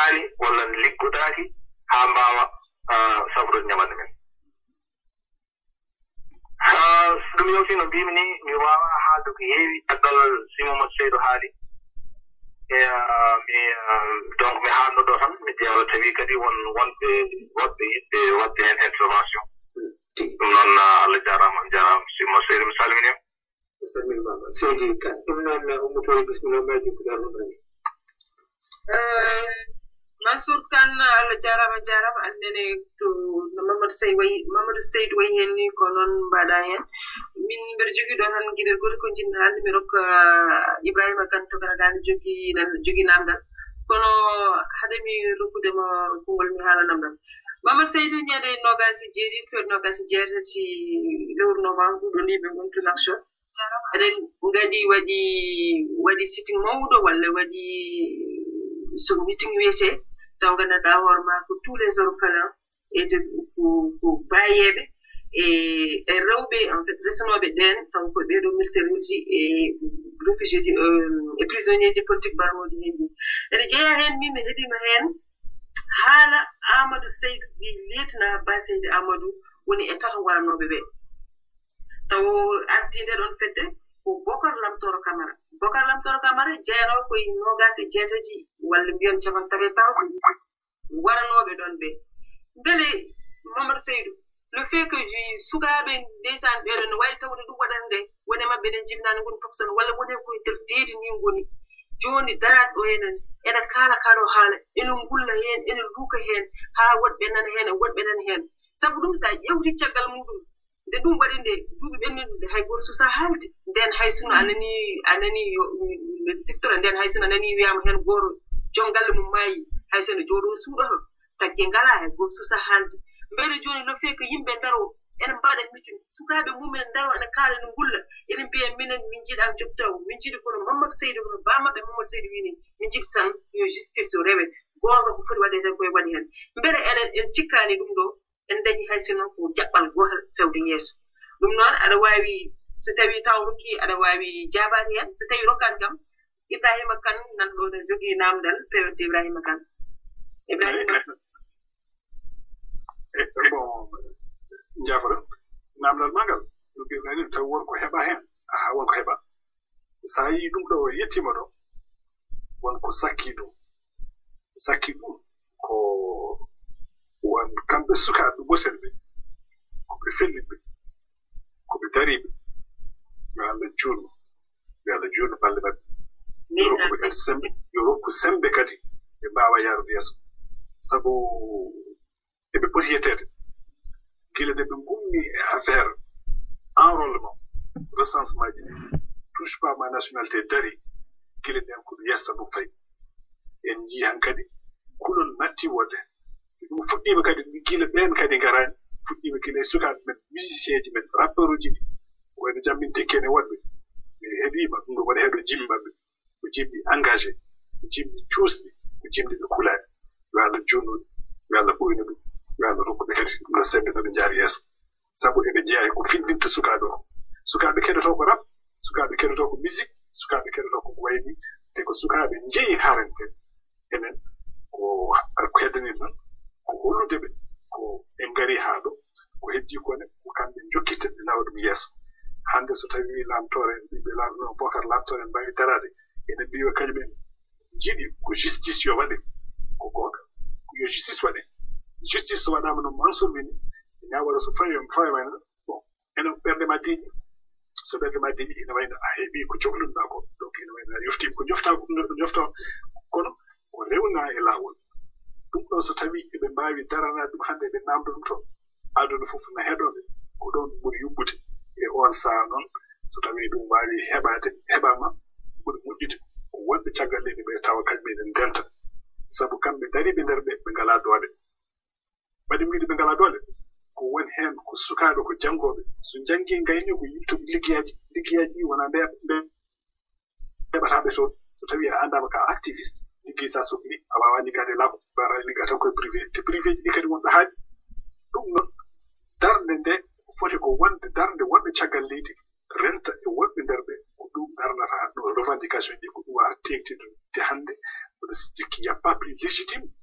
jogiraaki haa mbaawa safrude ñamande men ɗum yewti no mbimi ni mi waawa haalde ko heewi caggal si Mamadou Seydou haali e mi donc mi haalnoɗo tan mi ƴeewa tawi kadi won wonɓe woɓɓe yiɗɓe waɗde heen intervention ɗum noon Allah jarama on jarama si Mamadou Seydou mi salminima mi salminimama Seydi Kane ɗum noon ummotoore bisimilla maji ko darnuɗani Mansour Kane Allah jarama jarama andene to no Mamadou Seydou wayi Mamadou Seydou wayi hen ni ko noon mbaɗa hen min mbeɗa jogui ɗo tan gueɗel goto ko jinmi haalde mi rokka Ibrahima Kane to garagane jogui jogui namdal kono haade mi rokkudemo kongol mi haalanam ɗam Mamadou Seydou ñande nogasi jeeɗiɗi fewde nogasi jeetati lewru novembre ɗuɗo ndi ɓe gontu l'action eɗen gadi waɗi waɗi sitting mawɗo walla waɗi so meeting wiyete taw gandanɗa hoore ma ko tous les orphelins et de ko bayeɓe e e rewɓe en fait resanoɓe ɗen taw ko ɓeɗo militeriji e réfugié ji e prisonnier ji politique barmoɗi hen ɗi ene jeeya hen min mi heeɗima hen haala Amadou Seydou ɓi letna Ba Seydi Amadou woni e tato waranoɓe ɓe taw ardi nde ɗon fedde ko Bokar Lamtoro Camara Bokar Lamtoro Camara jeeyanowo koye nogas e jeetati walla mbiyon capan tati e taw waranoɓe ɗon ɓe beele Mamadou Seydou le fait que sukaɓe ndeysan ɓeɗo no wawi tawde ɗum waɗata nde wone mabɓe enen jibinani goni tokson walla wone koye nder deedi ni goni joni daraɗo enen ene kaala kaɗo haala ene ngulla hen ene luuka hen ha woɗɓe nana hen e woɗɓe nana hen sabu ɗum sa ƴewti caggal muɗum nde ɗum waɗi nde duuɓi ɓennude hay goto susa haalde nden hay suno anani anani secteur nden hay suno anani wiyama hen goto joom galle mum maayi hay sono jooɗo suuɗoto tagge ngala hay goto susa haalde mbeɗa joni le fait que yimɓe ndaro ene mbaɗa mitin sukaɓe mumen ndaro ene kaala ene ngulla ene mbiya minen min jiiɗa jobtaw min jiiɗi kono Mamadou Seydou kono bamaɓe Mamadou Seydou wini min jiiɗi tan yo justice o rewe gonga ko foti waɗe tan koye waɗi hen mbeɗa enen en cikkani ɗum ɗo en dañi hay sinno ko jaɓɓal gotal fewde yeeso ɗum noon aɗa wawi so tawi taw rokki aɗa wawi jabani hen so tawi rokkani kam Ibrahima Kane nanɗo ne jogui namdal pewte Ibrahima Kane Ibrahima bon jafara namdal magal ɗum ɓeɗani taw wonko heɓa hen aha wonko heɓa sa yi ɗum ɗo yettima ɗo wonko sakki ɗum sakki ɗum ko won kamɓe sukaɓe gosel ɓe koɓe felliɓe koɓe dariɓe yo Allah juutno yo Allah juutno balle maɓɓe yo rokkuɓe kadi sembe yo rokku sembe kadi ɓe mbawa yarude yeeso sabu eɓe poti yettede gila nde ɓe gummi e affaire enrôlement recensement ji touche pas ma nationalité dari gila nden ko ɗum yesta ɗum fayi en jii han kadi kulol natti wonde ɗum fuɗɗima kadi gila ɓen kadi garani fuɗɗima gila e sukaɓe men musicien ji men rappeur uji ɗi wayno jammin tekkene woɗɓe ɓe heeɓima ɗum ɗo waɗa heɗo jimmi maɓɓe ko jimɗi engagé ko jimɗi cuusɗi ko jimɗi ɓe kulani yo Allah jonnuɗe yo Allah ɓoyno ɗum yo Allah rokkuɓe kadi ɗum no sembe noɓe jaari yeeso sabu eɓe jeeya ko findinta sukaɓe o sukaɓe keɗoto ko rap sukaɓe keɗoto ko musique sukaɓe keɗoto ko wayni te ko sukaɓe jeeyi harante enen ko ko heddanin noon ko holludeɓe ko en gari haa ɗo ko heddi kone ko kamɓe jokkitte ɓe nawa ɗum yeeso hande so tawi lamtore ɓiɓɓe lamɗo Bocar lamtore mbawi darade enen mbiwa kañumen jiiɗi ko justice yo waɗe ko goto yo justice waɗe justice so waɗama no Mansour wini ñawara so fawi fawi wayno bon enen ɓerde ma diƴi so ɓerde ma diƴi ene wayno a heeɓi ko cohluɗa ko donc ene wayno a yoftima ko jofta ko jofta kono ko rewna e lawol ɗum ɗo so tawi eɓe mbawi darana ɗum hande ɓe namdo ɗum to aduna fof na heɗoɓe ko ɗon ɓuri yubbude e on saa noon so tawi ɗum wawi heɓade heɓama ɓuri moƴƴude ko wonɓe caggal leydi ɓe tawa kañumen en delta sabu kamɓe dariɓe nder ɓe ɓe ngala doole waɗi mbiɗi ɓe ngala doole ko woni hen ko sukaɓe ko janggoɓe so jangi gayni ko yittuɓe liggeyaji liggeyaji ɗi wona mbeɓataɓe toon so tawi a andama ka activiste ligguey sa sohli a wawa liggade laamu bara ligga tan koye privé te privé ji ɗi kadi wonɗo haaɗi ɗum noon darde nde foti ko wonde darde wonɓe caggal leydi renta e wonɓe nder ɓe ko ɗum darnata ɗo revendication ji ko ɗum wata tengtidude hande oɗo sikki y a pas plus légitime ko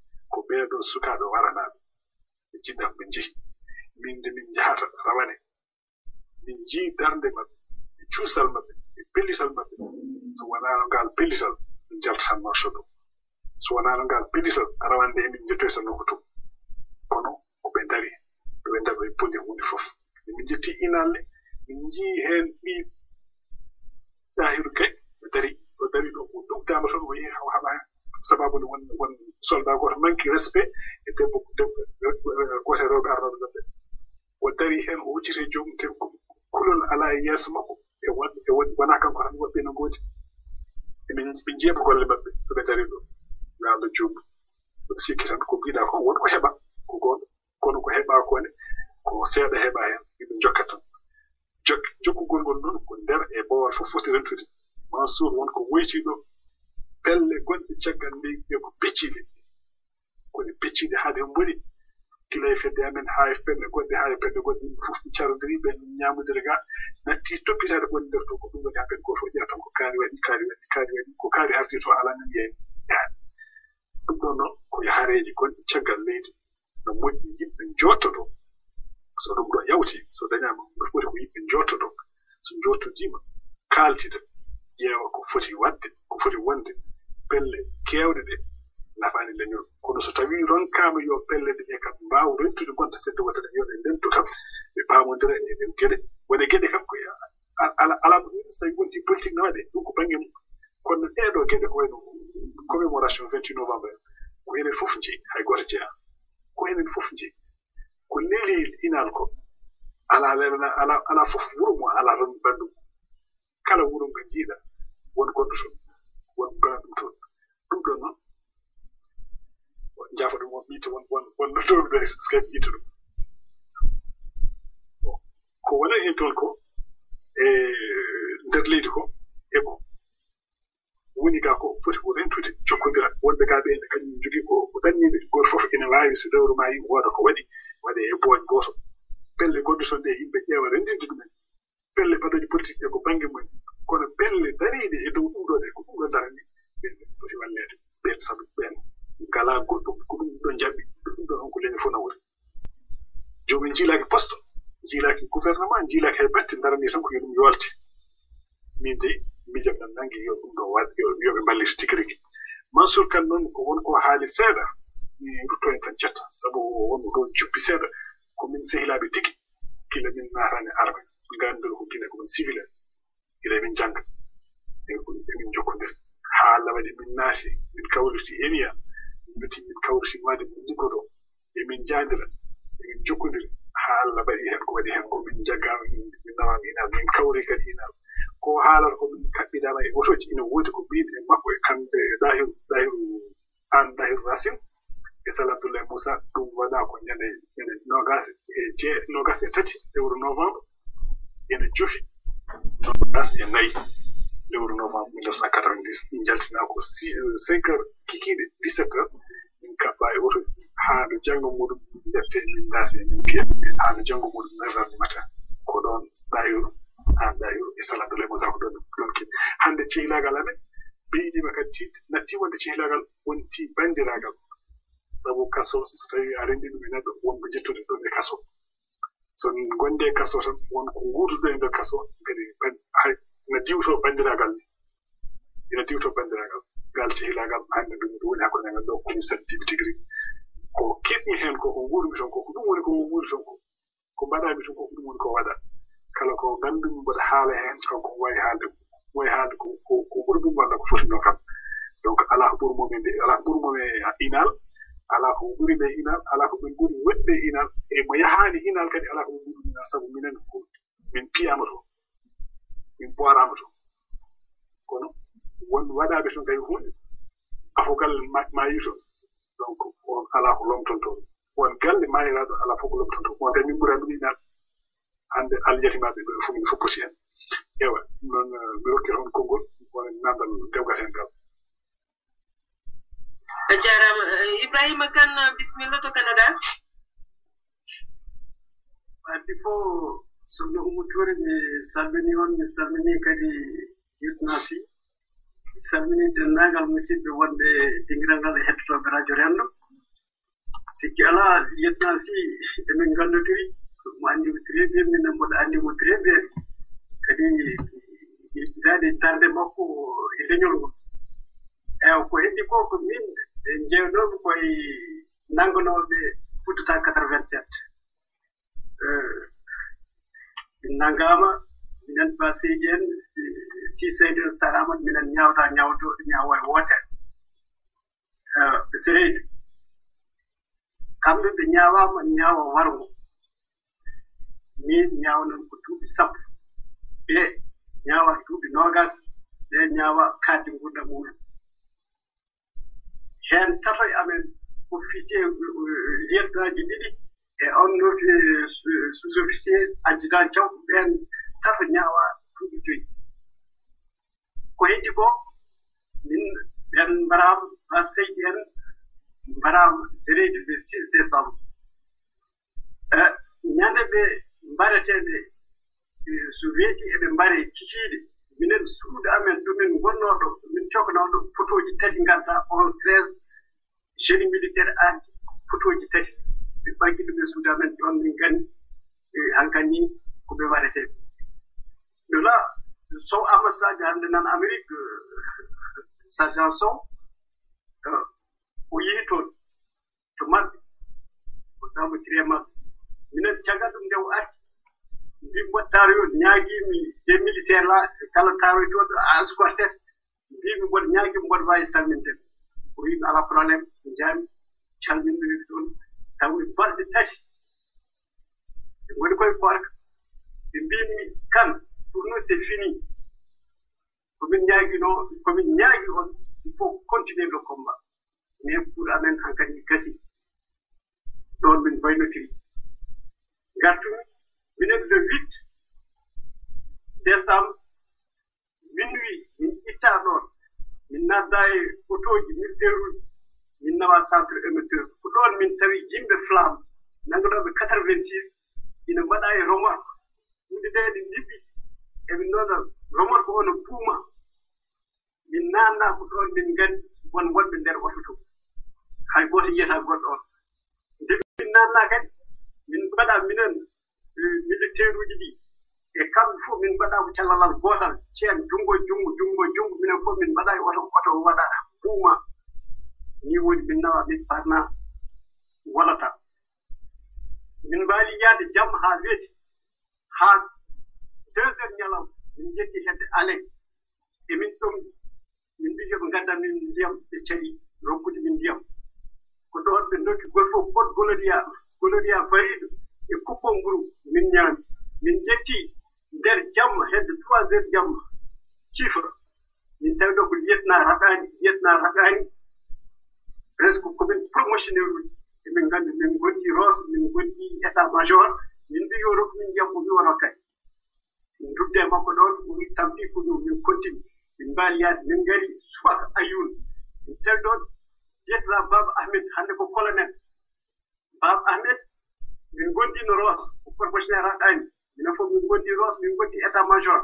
ɓeeɗo sukaaɓe waranaaɓe ɓe jiɗɗam ɓe njehi min nde min njahata rawane min njii darnde maɓɓe e cuusal maɓɓe e pellisal maɓɓe so wonaano ngal pellisal min jaltatan marché ɗo so wonaano ngal pellisal rawande emin jettoytanno ko tum kono ko ɓe ndari ɓe ndari ɓe poni hunde fof min jetti inalle min njii heen ɓii Dahiru Gaye ɓe dari o dari ɗo o ɗugdaama toon o yehi haw haɓa sababu nde won won soldat goto manki respect e debbo debbo gote rewɓe arnoɓe ɗoɓɓe o dari heen o wuccite joomum te kulol alaa e yeeso makko e won e won wonaa kanko tan woɓɓe no ngoodi emin ɓe jeeɓa golle maɓɓe to ɓe dari ɗo yo Allah jooɓu oɗo sikki tan ko mbiɗaa ko wonko heɓa ko goonga kono ko heɓaa kone ko seeɗa heɓaa heen yimɓe jokkat tan jok jokkugol ngol noon ko nder e bowal fof foti rentude Mansour wonko woytii ɗo pelle gonɗe caggal leydi ɗe ko becciiɗe kone becciiɗe haade mboni gila e fedde amen haa e pelle goɗɗe haa e pelle goɗɗe yimɓe fof ɓe carodiri ɓe ñaamodiri ga natti toppitaade woni nder to ko ɗum woni haa ɓen goto fof ƴeewa tan ko kaari waɗi kaari waɗi kaari waɗi ko kaari arti to alaa nan yeey yaani ɗum ɗon noon ko yahareeji gonɗe caggal leydi no moƴƴi yimɓe jottoto so ɗum ɗo yawti so dañaama ɗo foti ko yimɓe jottoto so jottodiima kaaltita ƴeewa ko foti waɗde ko foti wonde pelle keewɗe ɗe nafaani leñol kono so tawii ronkaama yo pelle ɗe ɗe kam mbaawa rentude gonta fedde wotere yo ɗe ndentu kam ɓe paamondira e ɗen geɗe wone geɗe kam ko ala ala so tawii wonti politique no waɗe ɗum ko baŋnge mum kono ɗeeɗoo geɗe ko wayno commémoration vingt-huit novembre ko enen fof njeyi hay gooto jeyaa ko enen fof njeyi ko leli inal ko ala ala ala fof wuro mo ala ron bandum kala wuro ngo jiiɗa won goɗɗo toon won gona ɗum toon ɗum ɗon noon jaafa ɗum won miite won won won notooɓe ɓe skadi itta ɗum ko wona hen toon ko e nder leydi ko e ko woni ga ko foti ko rentude jokkodira wonɓe ga ɓe kañum jogii ko ko ɗanniɓe goto fof ene waawi so lewru ma yi wooda ko waɗi waɗe e booñ gooto pelle goɗɗe toon ɗe yimɓe ƴeewa rendinde ɗumen pelle mbaɗoji politique ɗe ko baŋnge mumen kono pelle dariiɗe e dow ɗum ɗo ɗe ko ɗum ɗo darani ɓen foti walleede ɓen sabu ɓen ngalaa goɗɗum ko ɗum ɗo jaɓi ɗum ɗo on ko leñi fof nawori joomin jiilaaki poste jiilaaki gouvernement jiilaaki hay batte darani tan ko yo ɗum yoolte min de miijam nan nangi yo ɗum ɗo waɗ yo ɓe mballita tigi rigi Mansour Kane noon ko wonko haali seeɗa mi rutto hen tan cetta sabu wonko ɗo juppi seeɗa komin sehilaaɓe tigi gila min naatani arme nganndir ko gila komin civil en gila min jannga emin jokkondir haa Allah waɗi min naati min kawriti eniya min meti min kawriti waade min liggoto emin jaandira emin jokkondir haa Allah waɗi heen ko waɗi heen ko min jaggaama min nawama inaal min kawri kadi inaal ko haalata ko min kaɓɓidaama e otoji ina woodi ko mbiɗe e makko e kamɓe dahiru dahiru an dahiru racine e Salamdoulaye Moussa ɗum waɗa ko ñande ñande nogas e jee nogas e tati lewru novembre ene jofi nogas e nayi lewru novembre mille neuf cent quatre-vingt-dix min jaltinaa ko cinq heures kikiiɗe dix-sept heures min kaɓɓa e oto haa no janngo muɗum ndefte min daasi e min piya haa no janngo muɗum neuf heures du matin ko ɗon dahiru an dahiru e Salamdoulaye Moussa ko ɗon ɗon kii hannde cehilaagal amen ɓeydiima kadi tiit natti wonde cehilaagal wonti banndiraagal sabu kaso so tawii a renndi ɗum e neɗɗo wonko jettude ɗon e kaso so gonde e kaso tan wonko nguutuɗo e nder kaso kadi hay no diwtoo banndiraagal ni ina diwtoo banndiraagal ngal cehilaagal hannde ɗum ɗum woni hakkunde men ɗo komi sattiɓe tigi rigi ko keɓmi heen ko ko nguurmi toon ko ko ɗum woni ko nguuri toon ko ko mbaɗaami toon ko ko ɗum woni ko waɗa kala ko ngannduɗum mboɗa haala heen kanko wayi haalde wayi haalde ko ko ɓuri ɗum walla ko fotinoo kam donc alaa ko ɓuri momi nde alaa ko ɓuri momi inal alaa ko ɓuri ɓe inal alaa ko ɓen ɓuri woɗɓe inal e mo yahaani inal kadi alaa ko ɓen ɓuri inal sabu minen ko min piyaama to min ɓooraama to kono won waɗaaɓe toon kadi hunde afogal maayi toon donc on alaa ko lomtonto won galle maayiraaɗo alaa fof ko lomtonto on kadi min ɓuraa ɗum inal hannde aljatimaɓe ɓe fof min fof poti heen ewa ɗum noon mi rokkii toon konngol wona nandal dewgal heen ngal a jarama Ibrahima Kane bisimilla to Canada wadde fof sohna Oumou Touré mi salmini on mi salmini kadi yirnasi mi salmini denndaangal musidɓe wonɓe dingiral ngal e hettotoɓe radio Renndo sikki ala lieutenant si emin gallodiri mo andi mo très bien min mo andi mo très bien kadi jitade tarde makko e leñol ngol ew ko heddi ko ko min jewnoɓe koye nangonoɓe futtata quatre-vingt-sept min nangama minen baseji en sisede sarama minen ñawta ñawto ñawo e wotere ɓe sereyde kamɓe ɓe ñawama ñawa wargo min ñawnan ko duuɓi sappo ɓe ñawa duuɓi nogas ɓe ñawa kaddi gurdam mumen hen tato e amen officier lieutenant ji ɗiɗi e on sous officier adjudant jawɓe ɓen tato ñawa duuɓi joyi ko heddi ko min ɓen mbarama baseyji en mbarama sereyde le six décembre ñande ɓe mbareteɓe so weeti eɓe mbare kikiiɗe minen suudu amen ɗumin gonnoɗo min cognoɗo photoji tati gadda onze treize jeune militaire ardi photoji tati ɓe ɓaggi ɗum e suudu amen ɗon min gandi hankkadi ni koɓe waɗeteɓe ɗola sow ambassade hande nan amérique sergent sow o yehi toon to maɓɓe o sabotiri e maɓɓe minen caggal ɗum nde o arti mbi mbottaro yo ñaaguimi des militaire la kala tawoytoɗo a escortet mbimi mboɗo ñaagui mboɗo wawi salminde o wimi ala probléme jaami calminɓe wi ɗon tawi balɗe tati ɓe goni koye korka ɓe mbimi kan pour nous c'est fini komin ñaaguino komin ñaagui on il faut continuer le combat mais pour amen hankkadi gasi ɗon min baynotiri gartumi minen le huit décembre minuit min itta ɗon min nadda e autoji militaire uji min nawa centre émetteur ko ɗon min tawi yimɓe flamme nangoɗoɓe quatre-vingt-six ina mbaɗa e remorque hunde nde ɗe ndibbi eɓe noona remorque ono puuma min nanna ko ɗon min gandi won wonɓe nder oto to hay goto yiyata goɗɗo on nde min nanna kadi min mbaɗa minen militaire uji ɗi e kamɓe fof min mbaɗa ko callalal gotal ceen junngo junngo junngo junngo minen fof min mbaɗa e oto oto waɗa buuma ni woni min nawa min parna wolata min mbaali yaade jamma haa weeti haa deux heures ñalam min jetti hedde alek emin ɗum min mbi yoɓe ngaddan min ndiyam ɓe caɗi ronkude min ndiyam ko ɗon ɓe dokki goto fof pot goloria goloria fariɗo e kuppol nguru min ñaami min jetti nder jamma hedde trois heures jamma cifra min tawi ɗo ko lieutenant raɗani lieutenant raɗani presque komin promotionnaire uji emin nganndi min gondi ros min gondi état major min mbi yo rokku min ndiyam ko wi wono kay min dudde makko ɗon o wi tampi ko ɗum min continue min mbaali yaade min ngari subaka ayun min tawi ɗon lieutenant baba ahmed hannde ko colonel baba ahmed min gondi no ros ko promotionnaire raɗani minen fof min gondi ros min gondi état major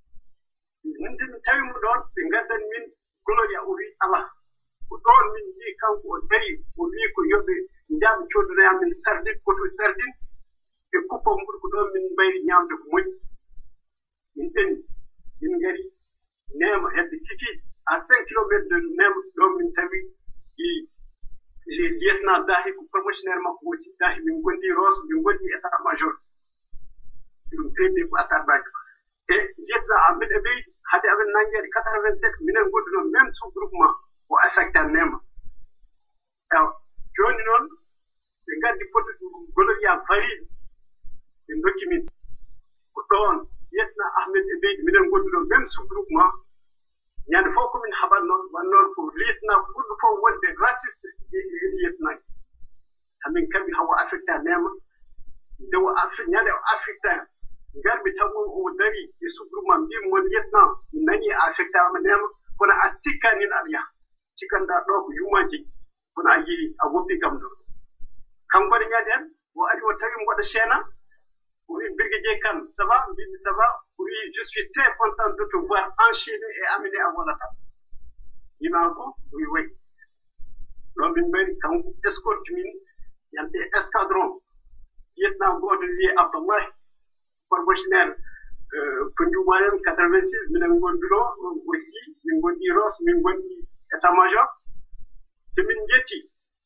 min min tawi mo ɗon ɓe ngaddan min gloria o wi ala ko ɗon min jii kanko o dari o wi ko yoɓe njaaɓe coodinoya min sardine koto sardine e kuppa mbuɗo ko ɗon min mbayri ñaamde ko moƴƴi min ɓeni min ngari neema hedde kikiiɗe à cinq kilométres de neema ɗon min tawi i lieutenant dahi ko promotionnaire makko aussi dahi min gondi ros min gondi état major ɗum fedde ko attarbaji e lieutenant amen e ɓeydi hade amen nanguede quatre-vingt-sept minen gonduno même sous groupement o affecté a nema ewa joni noon ɓe ngaddi foti goloya fariɗo ɓe dokki min ko ɗon lieutenant ahmed e ɓeydi minen gonduno même sous groupement ñande fof komin haɓat noon wan noon ko lieutenant ɓurɗo fof wonde raciste e lieutenant hamin kaɓi hawo affecté a nema nde o ñande o affecté garɓe taw o dari e subruma mbimi mon lieutenant mi nani a affecté ama nema kono a sikkanin aɗa yaha cikkanɗa ɗo ko yummaji kono a yii a woppi kam ɗo kanko waɗa ñaade hen o ari o tawi mboɗo seena o wi brigadier kane ça va mbimi ça va o wi je suis très content de te voir enchaîné et amené à wolata yima ko o wi way ɗo min mbari kanko escorte min yante escadron lieutenant goto wiye Abdallah promotionnaire ko njumanen quatre-vingt-six minen gondiro aussi min gondi Ros min gondi état major te min jetti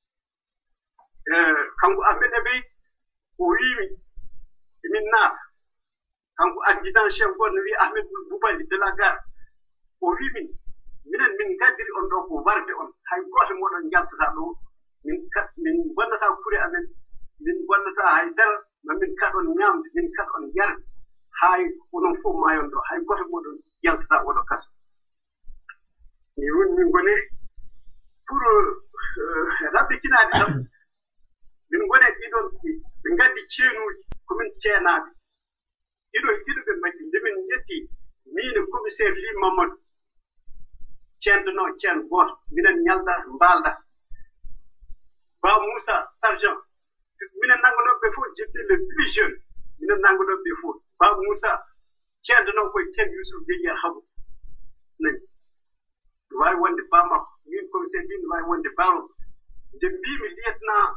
kanko Ahmed Bey o wimi min naata kanko adjudant chef goto wi Ahmed Boubali de la gare o wimi minen min gaddiri on ɗo ko warde on hay goto moɗon jaltata ɗo min min bonnata kure amen min bonnata haydara ma min kaɗon ñamde min kaɗon yarde hay onon fof mayon ɗo hay goto moɗon jaltata oɗo kaso mi woni min goniri pour rabbitinade tan min gone ɗiɗon ɓe gaddi ceenuji komin ceenaɓe ɗiɗo ɗiɗo ɓe mbaɗi nde min ƴetti mine commissaire li Mamadou ceendno ceen goto minen ñalda mbalda ba Moussa sergent minen nangonoɓe fof j'étais le plus jeune minen nangonoɓe fof ba Moussa ceendno koye ceen Youssouf Gueye Habou nani mi wawi wonde ba makko min commissaire ɗi mi wawi wonde baro nde mbimi lieutenant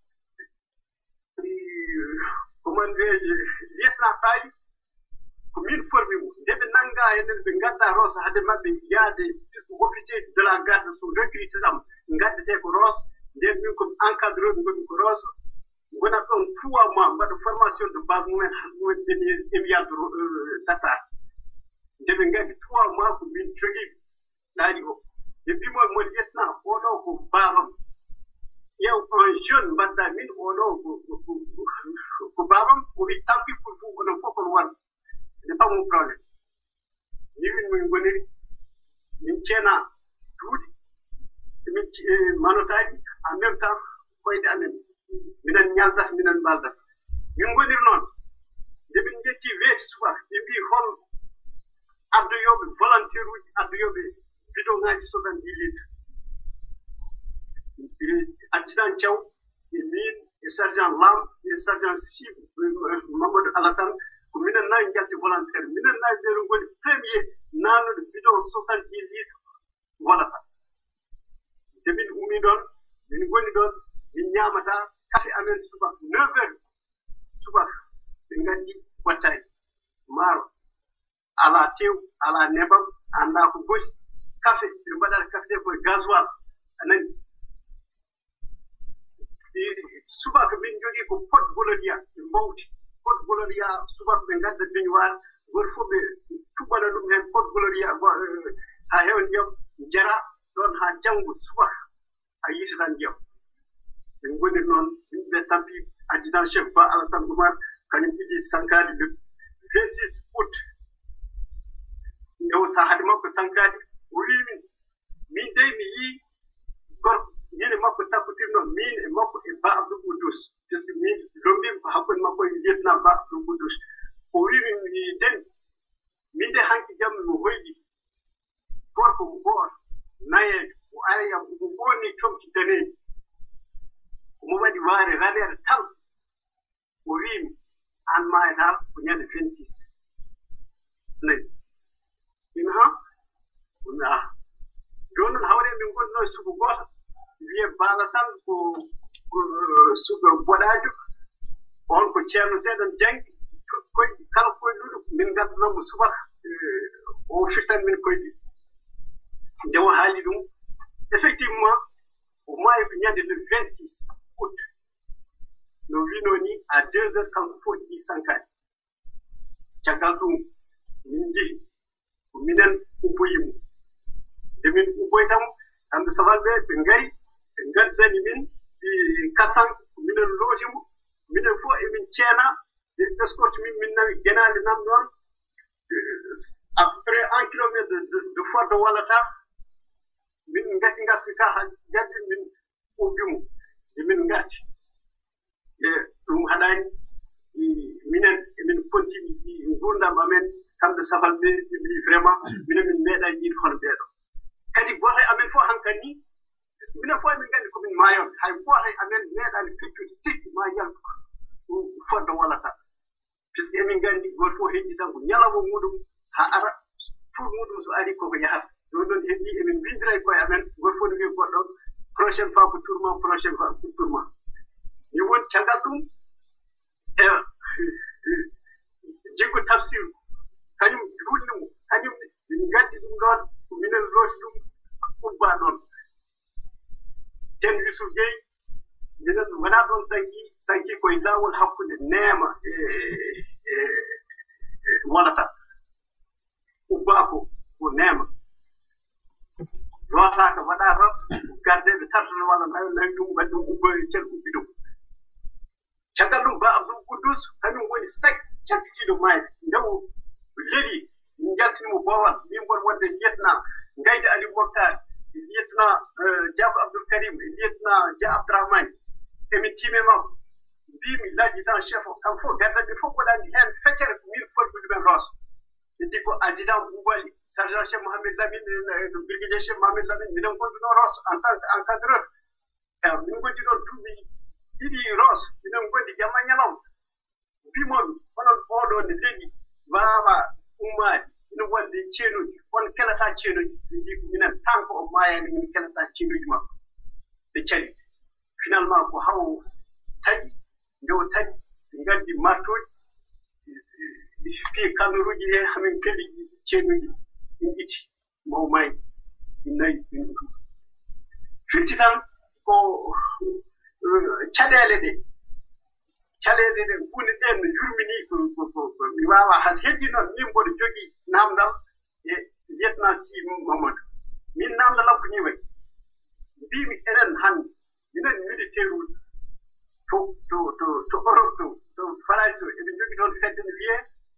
comment dirais-je lieutenant Baye ko min formi mo nde ɓe nanga enen ɓe gadda Ross hade maɓɓe yaade puisque officier de la garde sont recruté ɗam gaddete ko Ross nden min komi encadré ɓe gomi ko Ross gona ɗon trois mois mbaɗa formation de base mumen mumen emi yaldo Dakar nde ɓe gaddi trois mois ko min jogui ɗaɗi o ɓe mbimoɓe mon lieutenant oɗo ko baron ƴeew un jeune mbadda min oɗo ko baron o wi tampi pour vous onon fof kon won ce n'est pas mon problème ni win min goniri min ceena duuɗi min manotaji en même temps koyɗe amen minen ñaldata minen mbaldata min goniri noon nde min jetti weeti subaka ɓe mbi hol addoyoɓe volontaire uji addoyoɓe bidon ngaji soixante-dix litres adjudant Thiaw e min e sergent Lam e sergent Sib Mamadou Alassane ko minen nayi jalti volontaire minen nayi ɓeɗo goni premier nanude bidon soixante-dix litres volata nde min ummi ɗon min goni ɗon min ñamata kafe amen subaka neuf heures subaka ɓe gaddi wattaji maaro ala tew ala nebam anda ko gosi kafe ɓe mbaɗata kafe ɗe koye gasoil anani subaka min jogii ko pot golodia ɓe mbawti pot golodia subaka ɓe ngadda beñuwaar goto fof ɓe tuɓɓana ɗum heen pot golodia haa heewa ndiyam jara ɗon haa janngo subaka a yitata ndiyam ɓe ngoniri noon yimɓe tampi adjudant chef ba Alassane Oumar kañum idi sankade le vingt-six août ndewo sahade makko sankade o wimin min dey mi yii gorko min e makko takkotirnoon min e makko e ba Abdou Koudous puisque min lombimi ko hakkunde makko e lieutenant ba Abdou Koudous o wimin mi den min de hanki jam mi hoyɗi gorko mo goto nayeede o ariyam omo ɓonni comti daneji omo waɗi waare ranere tal o wimi an mayata ko ñande vingt-six nayi imi ha omi a joni noon hawre min gonno e suku goto wiye Balasan ko suku boɗajo on ko ceerno seeɗan jangi koyɗi kala koyɗuɗo min gaddunomo subaka o firtan min koyɗi nde o haali ɗum effectivement o maayi ko ñande le vingt-six août no wino ni à deux heures kanko fof ɗi sankade caggal ɗum min jehi ko minen ubboyimo nde min ubboytamo kamɓe sabalɓe ɓe ngari ɓe ngaddani min kasan ko minen lootimo minen fof emin ceena ɓe escorte min min nawi genade nam noon après un kilomètre de, de forde wallata min gasi gasmi ka ha jaddi min ubbimo e min garti e ɗum haɗani minen emin contini gurdam amen kamɓe safal ɓe ɓe mbi vraiment minen min meeɗa yiide hono ɓeeɗo kadi goto amen fof hankkadi ni puisque minen fof emin gandi komin mayon hay goto amen meeɗani feccude sikki ma yaltu fodde wallata puisque emin gandi goto fof heddi tan ko ñalawma muɗum ha ara pour muɗum so ari koko yahata ɗon noon heddi emin windira e koye amen goto fof ne wiya goɗɗo prochaine fois ko tourment prochaine fois ko tourment mi woni caggal ɗum e jiggo tafsir kañum hulni mo kañum gaddi ɗum ɗon ko minen looti ɗum ubba ɗon ten Yusuf Gueye minen wona ɗon sanki sanki koye laawol hakkunde neema e e wolata ubbako ko neema lootaaka waɗa tan gardeɓe tartana walla nawi nawi ɗum wadde ɗum ubba e cel ubbi ɗum caggal ɗum ba Abdoul Koudous kañum woni sak cakkitiiɗo maayde ndew leli min jaltinimo boowal min gon wonde lieutenant Gaynde Ali Mokhtar lieutenant Diabo Abdoul Karim lieutenant Dia Abdourahmane emin tiime makko mbimi l'adjudant chef o kam fof gardaɓe fof waɗani heen feccere ko min foti ɗumen roos heddi ko adjudant Boubali sergent chef Mohamed Lamine brigadier chef Mohamed Lamine minen gonduno roos en tant que encadreur eyi min gondi ɗon duuɓi ɗiɗi roos minen gondi jamma ñalawma mbimomi onon oɗo ne leeƴi wawa ummade ina wonde ceenuji on kelata ceenuji ɓe mbi ko minen tan ko o mayani min kelata ceenuji makko ɓe cali finalement ko haw taƴi nde o taƴi ɓe gaddi martoji fi kalnoruji he hamin keli ceenuji ɗin iti maw mayi ɗin nayi ɗin ɗum firti tan ko caɗele ɗe caɗele ɗe hunde ɗen no yurmini ko mi wawa han heddi noon min mboɗo jogii namdal e lieutenant si Mamadou min namdalam ko ni wayi mbimi enen hannde minen militaire uji to to to to Europe to to France to eɓe jogii toon fedde no wiyee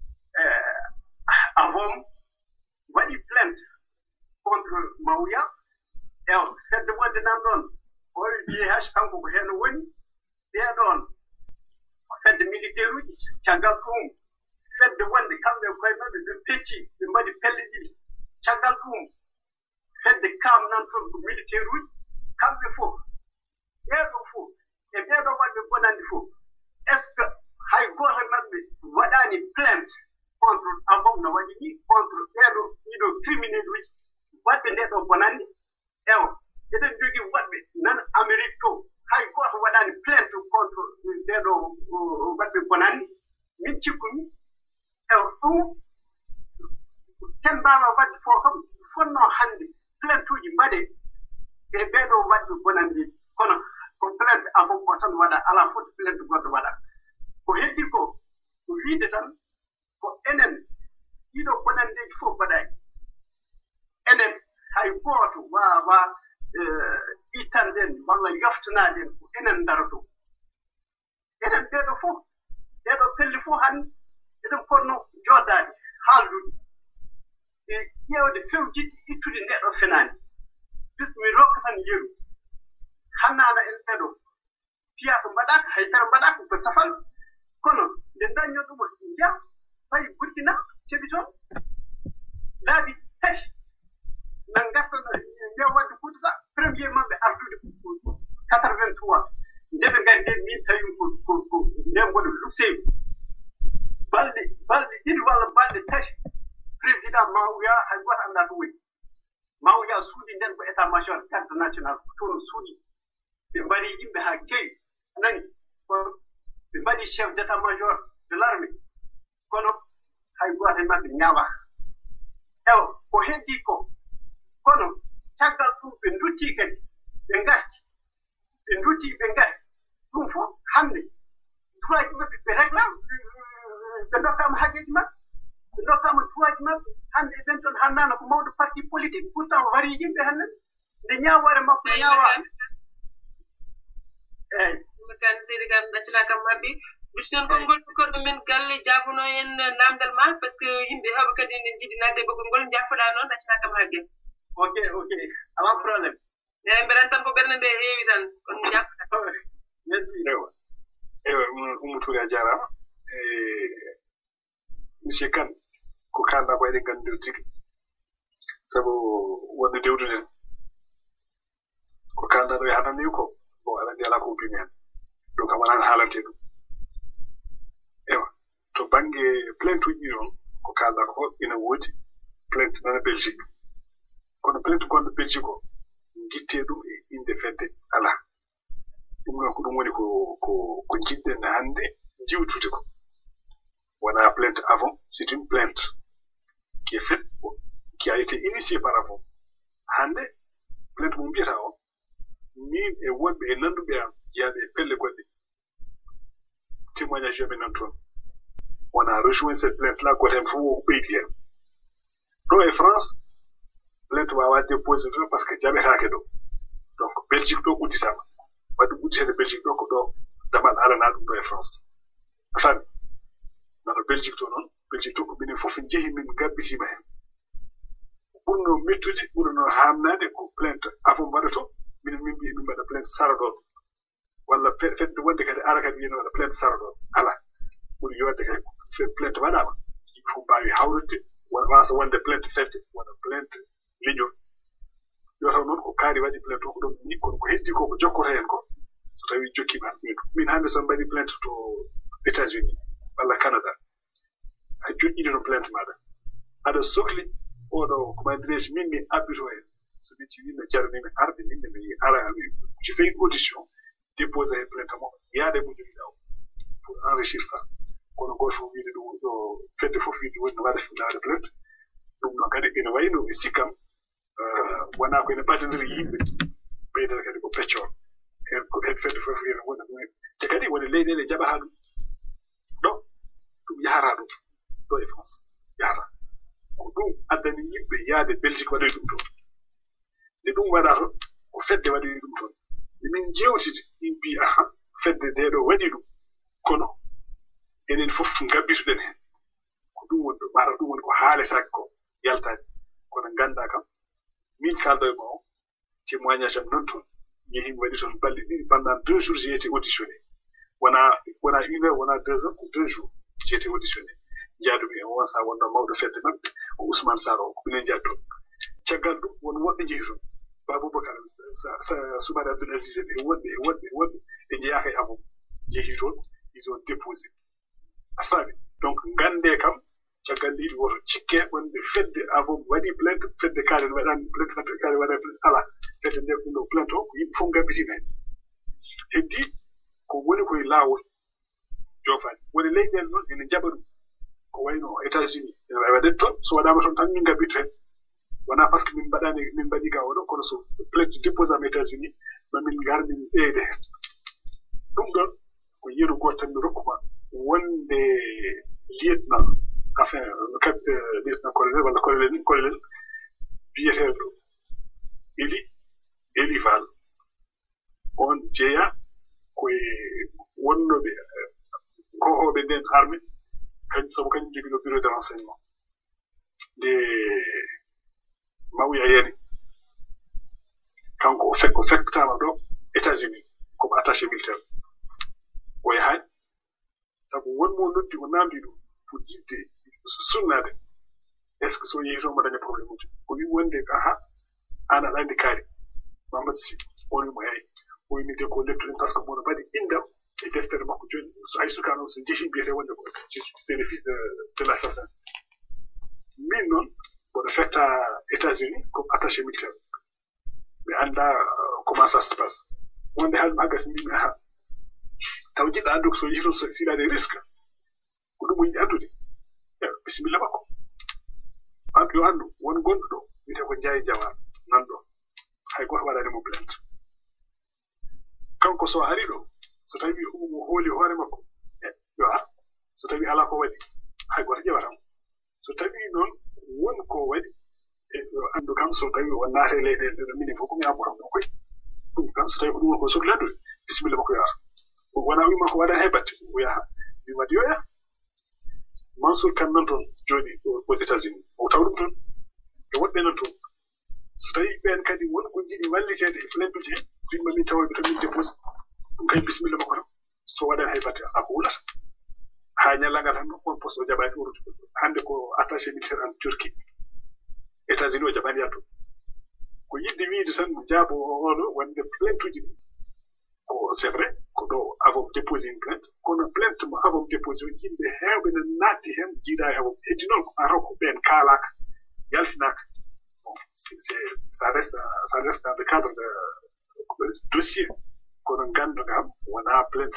avom waɗi plainte contre Mawya ew fedde wonde nan ɗon o wiye hash kanko ko heen woni ɓeeɗon fedde militaire uji caggal ɗum fedde wonde kamɓe koye maɓɓe ɓe pecci ɓe mbaɗi pelle ɗiɗi caggal ɗum fedde kam nan toon ko militaire uji kamɓe fof ɓeeɗo fof e ɓeeɗo waɗɓe bonande fof est ce que hay gooto maɓɓe waɗani plainte contre abom no waɗi ni contre ɓeeɗo ɗiɗo criminel uji waɗɓe nde ɗo bonande ewa eɗen jogii waɗɓe nan Amérique to hay gooto waɗani plainte contre ɓeeɗo waɗɓe bonande min cikkumi ewa ɗum ken mbawa waɗde fof kam fonno hannde plainte uji mbaɗe e ɓeeɗo waɗɓe bonande kono ko plainte abom o tan waɗa ala foti plainte goɗɗo waɗa ko heddi ko ko wiide tan ko enen ɗiɗo bonandeji fof mbaɗaani enen hay gooto waawa ittanɗen walla yoftanaɗen ko enen daroto enen ɓeeɗo fof ɓeeɗo pelle fof hannde eɗen ponno jooɗaade haaldude e ƴeewde fewjidde ittude ndeɗo fenaani puisque mi rokka tan yeru hannaana en ɓeɗo fiya ko mbaɗaka haydara mbaɗaka ko safal kono nde dañño ɗum njiya fayi Burkina ceɓi toon laabi tati nan gartana nde wadde kuutuɗa premier maɓɓe ardude quatre vingt trois nde ɓe ngari nde min tawi ko ko ko nden mboɗo luxewi balɗe balɗe ɗiɗi walla balɗe tati président Mawya hay goto annda to woni Mawya suuɗi nden ko état major garde national toon suuɗi ɓe mbaɗi yimɓe haa kewi nani kono ɓe mbaɗi chef d' état major de l' armée kono hay gooto e maɓɓe ñaawaka ewa ko heddii ko kono caggal ɗum ɓe nduttii kadi ɓe ngarti ɓe nduttii ɓe ngarti ɗum fof hannde droit ji maɓɓe ɓe réclame ɓe ndokkaama haqqeeji maɓɓe ɓe ndokkaama droit ji maɓɓe hannde ɓen toon hannaano ko mawɗo parti politique pourtant wari yimɓe hannde nde ñaawoore makko ñaawaa eeyi yimɓe kan seydi kan ɗaccata kam maɓɓe dusten konngol korɗo men galle jaabuno en namdal ma par ce que yimɓe heɓe kadi ne jiɗi nadde ɓoggol ngol jaffoɗa noon ɗaccata kam hagge ok ok ala probléme eyi mbeɗan tan ko ɓernde nde heewi tan kono jaffoɗa merci ewa ewa Oumou Touré a jarama e monsieur Kane ko kalɗa ko eɗen ganndiri tigi sabu wonde dewduɗen ko kalɗa ɗo e hanani ko bon aɗa andi ala ko ubbimi hen ɗum kam wonano haalante ɗum ewa to baŋnge plainte uji ɗi noon ko kalɗa ko ina woodi plainte noon e Belgique kono plainte gonɗo Belgique o gitte ɗum e inde fedde ala ɗum ɗon ko ɗum woni ko ko ko jidden hande jiwtude ko wona plainte avant c'est une plainte qui est faite qui a été initiée par avant hande plainte mo mbiyata o min e wonɓe e nanduɓe am jiyaɓe e pelle goɗɗe témoignage yoɓe nan toon on a rejoint cette plainte là goto hen fof o ɓeydi hen ɗo e France plainte wawa déposé ɗo par ce que jaɓetake ɗo donc Belgique ɗo udditama wadde udditede Belgique ɗo ko ɗo damal alana ɗum ɗo e France a faami nano Belgique to noon Belgique to ko minen fof jeehi min gabbitima hen ɓurno mettude ɓurno hamnade ko plainte avant waɗato minen min mbi min mbaɗa plainte saradoɗo walla fedde wonde kadi ara kadi wiyen waɗa plainte saradoɗo ala ɓuri yodde kadi plainte waɗama yimɓe fof mbawi hawrude wasa wonde plainte fedde wona plainte leñol yo taw noon ko kaari waɗi plainte o ko ɗon ni kono ko heddi ko ko jokkoto hen ko so tawi jokkima ɓeydu min hande son mbaɗi plainte to États-Unis walla Canada a joƴƴini no plainte maɗa aɗa sohli oɗo comment dirais-je min mi abbito hen so min ci min jarnimi arde min mi ara je fais une audition déposer hen plainte mo yaade mo jogi ɗaw pour enrichir ça kono goto fof wiide ɗum ɗo fedde fof wiide woni no waɗa finnaade plainte ɗum noon kadi ene wayno e sikkam wona ko ene ɓadodiri yimɓe ɓeydata kadi ko peccor hen hen fedde fof wiide wona ɗum te kadi woni leyɗele jaɓata ɗum ɗo ɗum yahata ɗum ɗo e France yahata ko ɗum addani yimɓe yaade Belgique waɗoy ɗum toon nde ɗum waɗa toon ko fedde waɗoy ɗum toon nde min jewtide min mbi aha fedde nde ɗo waɗi ɗum kono enen fof gabbituɗen hen ko ɗum woni ɗo mata ɗum woni ko haaletake ko yaltade kono ganda kam min kaldo e ma o témoignage am non toon yehimi waɗi toon balɗe ɗiɗi pendant deux jours j'ai été auditionné wona wona une heure wona deux heures ko deux jours j'ai été auditionné jaadumi e won sa wonno mawɗo fedde maɓɓe ko Ousmane Sarr o ko minen jaadi toon caggal ɗum won woɗɓe jeehi toon Baboubacar Soumaré Abdoul Aziz e woɗɓe e woɗɓe e woɗɓe ɓe jeeyaka e avant jeehi toon ils ont déposé a faami donc gande kam caggal ɗiɗi woto cikke wonde fedde avant waɗi plainte fedde kaari waɗani plainte fedde kaari waɗani plainte ala fedde nder ɗum ɗo plainte o ko yimɓe fof gabbitima hen heddi ko woni koye laawol jofani woni leyɗele noon ene jaɓa ɗum ko wayno États-Unis ene wawi waɗede toon so waɗama toon tan min gabbito hen wona par ce que min mbaɗani min mbaɗi ga oɗo kono so plainte déposama États-Unis mamin gar min ɓeyde hen ɗum ɗon ko yeru goto tan mi rokkuma wonde lieutenant enfin lieutenant colonel walla colonel colonel biyeteɗo Eli Eli Val on jeeya koye wonnoɓe gohoɓe nden armée kañum sabu kañum jogino bureau de renseignement nde mawya yani kanko o fek o fektama ɗo États-Unis comme attaché militaire o yahani sabu wonmo noddi o namdi ɗum pour yidde sunnade est ce que so yehi toon mo daña probléme uji o wi wonde aha an aɗa andi kaari Mamadou Sy o wimo eyi o wimi de ko leptuɗen par ce que mono mbaɗi indam e deftere makko joni so hay sukano so jeehi mbiyete wonde ko c'est le fils de de l'assassin min noon mboɗo fekta États-Unis comme attaché militaire mi anda comment ça se passe wonde haalmi aggas mbimi aha taw jiɗɗa andu ko so yehi toon s'il a des risques ko ɗum o yiɗi andude bisimilla makko andu yo andu won gonɗo ɗo wiyete ko Ndiaye Jawar nanɗo hay goto waɗanimo plainte kanko so ari ɗo so tawi omo hooli hoore makko yo ar so tawi ala ko waɗi hay goto ƴewatamo so tawi noon won ko waɗi e andu kam so tawi o naate leyɗele ɗeɗo minen fof komi abbotam ɗum koye ɗum kam so tawi ko ɗum woni ko sohli andude bisimilla makko yo ar wona wima ko waɗani hay batte o yaha mi waɗi yo yaha Mansour Kane nan toon joni aux États-Unis o taw ɗum toon e woɗɓe nan toon so tawi ɓen kadi wonko jiɗi wallitede e plainte uji en yimɓe min tawoɓe to min dépose ɗum kay bisimilla makko tan so waɗani hay batte ala ko wulata ha ñallagal tan on poste o jaɓani urutu hande ko attaché militaire en Turquie États-Unis o jaɓani yatto ko yidde wiide tan mo jaabo oɗo wonde plainte uji ko c'est vrai ko ɗo avant déposé une plainte kono plainte mo avant déposé yimɓe hewɓe ne natti hen jiida e avant heddi noon ara ko ɓen kaalaka yaltinaka bon c'est ça reste ça reste dans le cadre de dossier kono ganduɗa kam wona plainte tan wona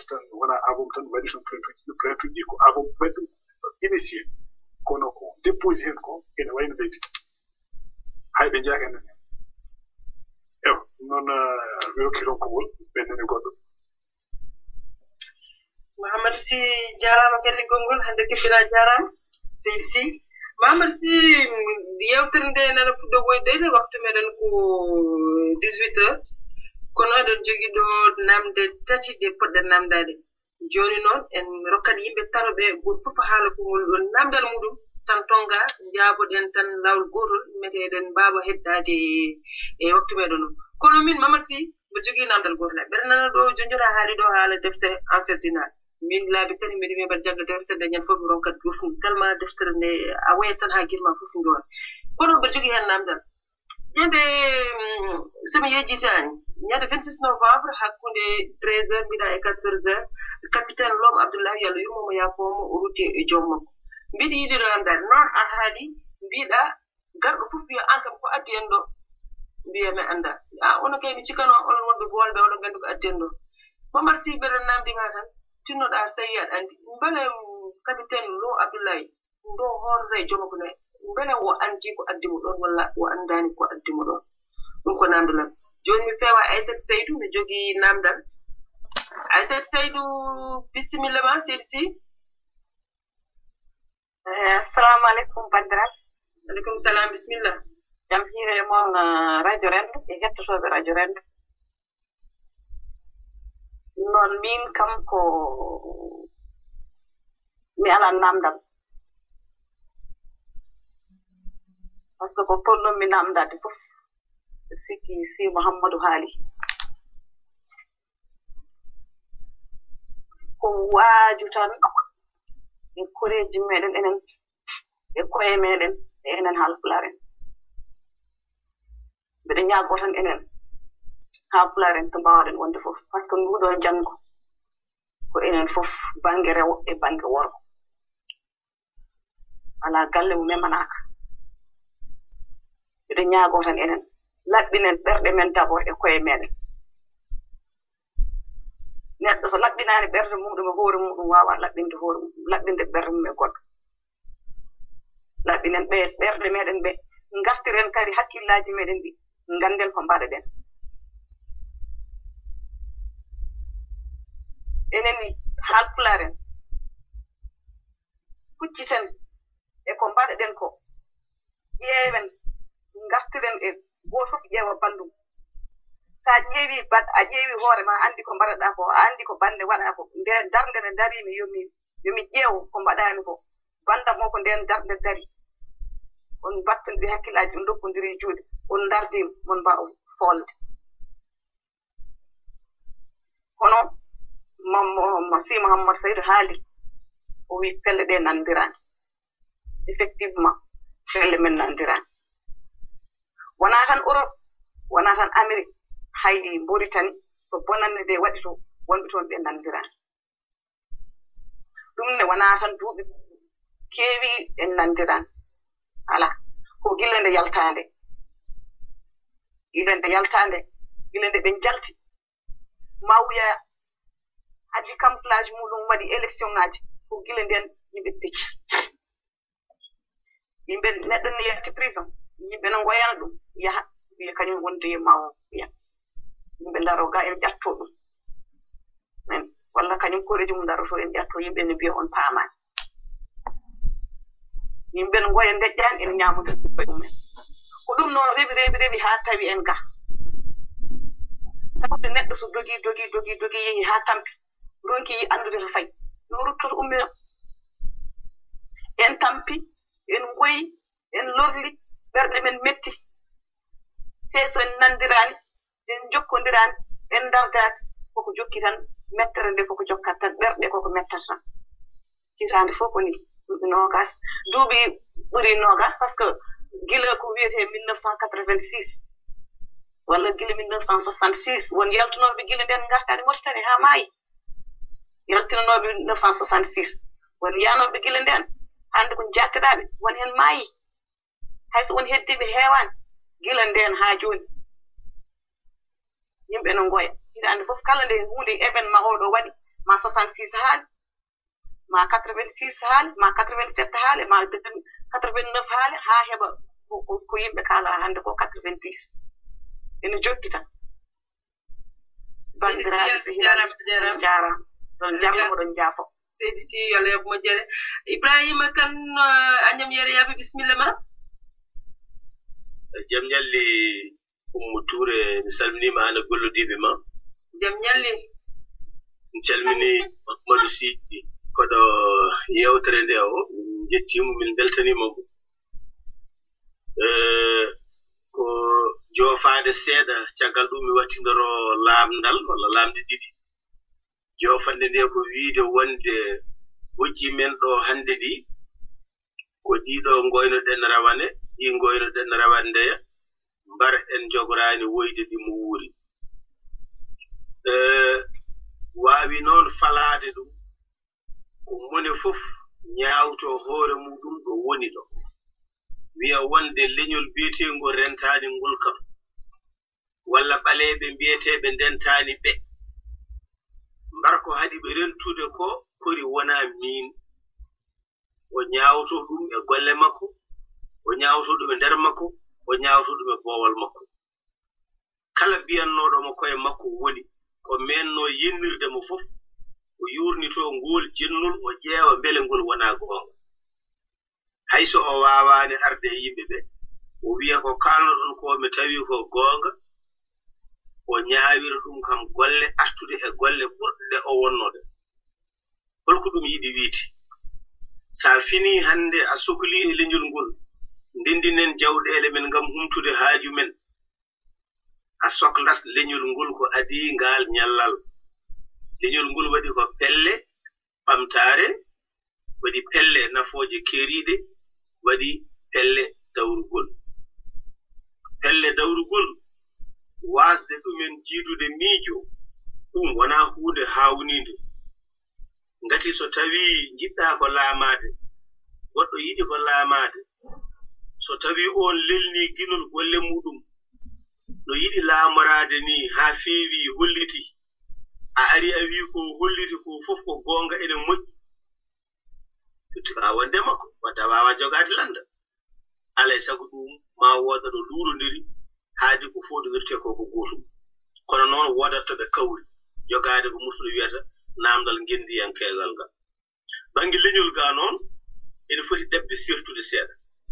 wana avom tan waɗi ton plainte uji plainte uji ko avom waɗi initié kono ko déposé hen ko ene wayno leydi hay ɓe jaaka hen ewa noon ɓe hokki ronkogol ɓe nani goɗɗo Mahamadou Sy jarama kadi gongol hande kebbira jarama seydi Sy Mahamadou Sy yewtere nde nana fuɗɗo woydede waktu meɗen ko dix-huit heures kono eɗen jogui ɗo namde tati ɗe poɗɗen namdade joni noon en rokkat yimɓe taroɓe goto fof haala ko ngol ɗon namdal muɗum tan tonga jaaboɗen tan lawol gotol meteɗen mbawa heddade e waktu meɗen o kono min Mamadou Sy mbiɗa jogui namdal gotol ɓeɗa nana ɗo jonjora haali ɗo haala deftere enfertinal min laabi tani mbiɗa wiya mbaɗa jagga deftere nde ñande fof mi ronkat gofum tellement deftere nde a wayat tan ha guirma fof ndowa kono mbiɗa jogui hen namdal ñande somi yejjitani ñande vingt-six novembre hakkunde treize heures mbiɗa e quatorze heures capitaine Lom Abdoulaye Yallo yummomo yafomo o rutti e joom makko mbiɗa yiɗi namdade noon a haali mbiɗa garɗo fof wiya an kam ko addi en ɗo mbiya mi anda a ono kay mi cikano onon wonɓe bolɓe oɗon gandi ko addi en ɗo Mamadou Sy mbeɗa namdima tan tinnoɗa so tawi aɗa andi mbele capitaine Lo Abdoulaye ndo horre jooma ko ne mbele o andi ko addi mo ɗon walla o andani ko addi mo ɗon ɗum ko namdalam joni mi feewa Aissata Seydou mi jogui namdal Aissata Seydou bisimilla ma seydi Sy assalamu aleykum bandiraɓe aleykum salam bisimilla jam hiire moon radio Rendo e hettotoɓe radio Rendo noon min kam ko mi ala namdal par ce que ko ponnomi namdade fof sikki Sy Mouhamadou haali ko waaju tan e koreji meɗen enen e koye meɗen e enen haalpularen mbeɗa ñaago tan enen haalpularen to mbawɗen wonde fof par ce que nduɗo janngo ko enen fof bange rewo e bange worgo ala galle mo memanaka mbeɗa ñaago tan enen laɓɓinen ɓerɗe men d'abord e koye meɗen neɗɗo so laɓɓinaani ɓerde muɗum e hoore muɗum wawa laɓɓinde hoore muɗum laɓɓinde ɓerde mum e goɗɗo laɓɓinen ɓe ɓerde meɗen ɓe ngartiren kadi hakkillaji meɗen ɗi nganden ko mbaɗaɗen enen haalpularen kucciten e ko mbaɗaɗen ko ƴeewen ngartiren e goto fof ƴeewa ballum sa ƴeewi bad a ƴeewi hoore ma andi ko mbaɗaɗa ko a andi ko bande waɗa ko nde darde nde darimi yomi yomi ƴeew ko mbaɗami ko bandam o ko nden darde dari on battondiri hakkillaji on dokkodiri juuɗe on dardim mon mbawa folde kono mo Sy Mouhamadou Seydou haali o wi pelle ɗe nandirani effectivement pelle men nandirani wona tan Europe wona tan Amérique hay Mauritanie to bonande nde waɗi to wonɓe toon ɓe nandirani ɗum ne wona tan duuɓi keewi en nandirani ala ko gille nde yaltande gille nde yaltande gille nde ɓen jalti mawya addi camouflage muɗum waɗi élection ngaji ko gille nden yimɓe pecci yimɓe neɗɗo ne yalti prison yimɓe no goyana ɗum yaha wiya kañum wonde e mawo wiya yimɓe daro ga en ƴatto ɗum men walla kañum koreji mum daroto en ƴatto yimɓe ne mbiya on paamani yimɓe no goya deƴƴani en ñamude ɗumen ko ɗum noon rewi rewi rewi ha tawi en ga tawde neɗɗo so dogi dogi dogi dogi yehi ha tampi ronki yi andude to fayi yo ruttoto ummina en tampi en goyi en lorli ɓerɗe men metti feeso en nandirani en jokkodirani en dardaki koko jokki tan mettere nde koko jokkat tan ɓerɗe koko mettat tan hitande fof ko ni duuɓi nogas duuɓi ɓuri nogas par ce que gila ko wiyete mille neuf cent quatre-vingt-six walla gila mille neuf cent soixante-six won yaltunoɓe gila nden gartani Mauritanie ha maayi yaltinoɓe mille neuf cent soixante-six won yanoɓe gila nden hande ko jakkeɗaɓe won hen maayi hayso woni heddiɓe heewani gila nden ha joni yimɓe no goya hitande fof kala nde hunde événement oɗo waɗi ma soixante-six haali ma quatre-vingt-six haali ma quatre-vingt-sept haali ma quatre-vingt-neuf haali haa heɓa ko yimɓe kala hannde ko quatre-vingt-dix ene jokki tan bandiraɓe jarama jarama ɗon jarnamo ɗon jaafo seydi si yalla yoɓ moƴƴere ibrahima kan añam yere yaɓe bisimilla ma jam ñalli ummu touré mi salminima ana gollodiɓe ma jam ñalli mi calmini madou sy koɗo yewtere nde o min jettimo min beltanimomo ko joofade seeɗa caggal ɗum mi wattindoro laamdal walla laamde ɗiɗi joofande nde ko wiide wonde bojji men ɗo hannde ɗi ko ɗiɗo ngoynoɗen rawane ɗi ngoynoɗen rawane ndeya mbar en jogorani woyde ɗi mo wuuri waawi noon falaade ɗum ko mone fof ñaawto hoore muɗum ɗo woni ɗo wiya wonde leñol biyetengo rentani ngol kam walla ɓaleɓe mbiyeteɓe ndentani ɓe mbar ko haɗi ɓe rentude ko kori wona min o ñaawto ɗum e golle makko o ñaawto ɗum e nder makko o ñaawto ɗum e boowal makko kala biyannoɗo mo koye makko woni ko menno yennirde mo fof o yurnito ngol jennol o ƴeewa mbele ngol wona goonga hayso o waawani arde e yimɓe ɓe o wiya ko kalnoɗon ko mi tawi ko goonga o ñaawira ɗum kam golle artude e golle ɓurɗe ɗe o wonnode holko ɗum yiɗi wiiti sa fini hannde a sohli e leñol ngol ndendinen jawɗele men ngam humtude haaju men a sohlat leñol ngol ko adi ngal ñallal leñol ngol waɗi ko pelle ɓamtaare waɗi pelle nafooje keeriiɗe waɗi pelle dawrugol pelle dawrugol wasde ɗumen jiidude miijo ɗum wona huunde haawniinde ngati so tawi jiɗɗa ko laamaade goɗɗo yiɗi ko laamaade so tawi on lelni ginol golle muɗum no yiɗi laamoraade ni haa feewi holliti a ari a wi ko holliti ko fof ko goonga ene moƴƴi fittiɓa wonde makko wadda wawa jogaade landa alay sago ɗum ma wooda ɗo luurondiri haadi ko fof ɗo wirte ko ko gootum kono noon wodat to ɓe kawri jogaade ko musuɗo wiyata namdal ngendiyankegal ngal bangi leñol ga noon ene foti ɗebde sirtude seeɗa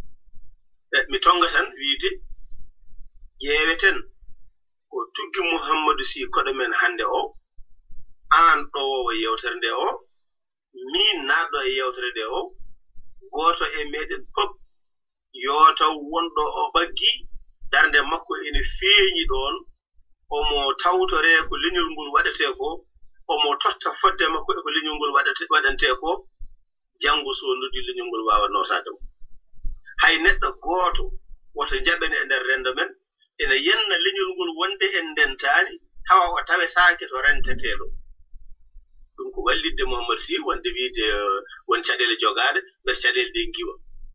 mi tonga tan wiide ƴeeweten ko tuggi mouhammadou sy koɗo men hannde o an ɗowowo yewtere nde o min naɗɗo e yewtere nde o gooto e meɗen pop yo taw wonɗo o ɓaggi darnde makko ene feeñi ɗon omo tawtore ko leñol ngol waɗete ko omo totta fodde makko e ko leñol ngol waɗante ko janngo so noddi leñol ngol wawa notade mo hay neɗɗo gooto woto jaɓene e nder rendo men ene yenna leñol ngol wonde en ndentani tawa o tawetaake to renteteɗo ɗum ko wallidde mouhamadou sy wonde wiide won caɗele jogaade nder caɗele ɗe giwa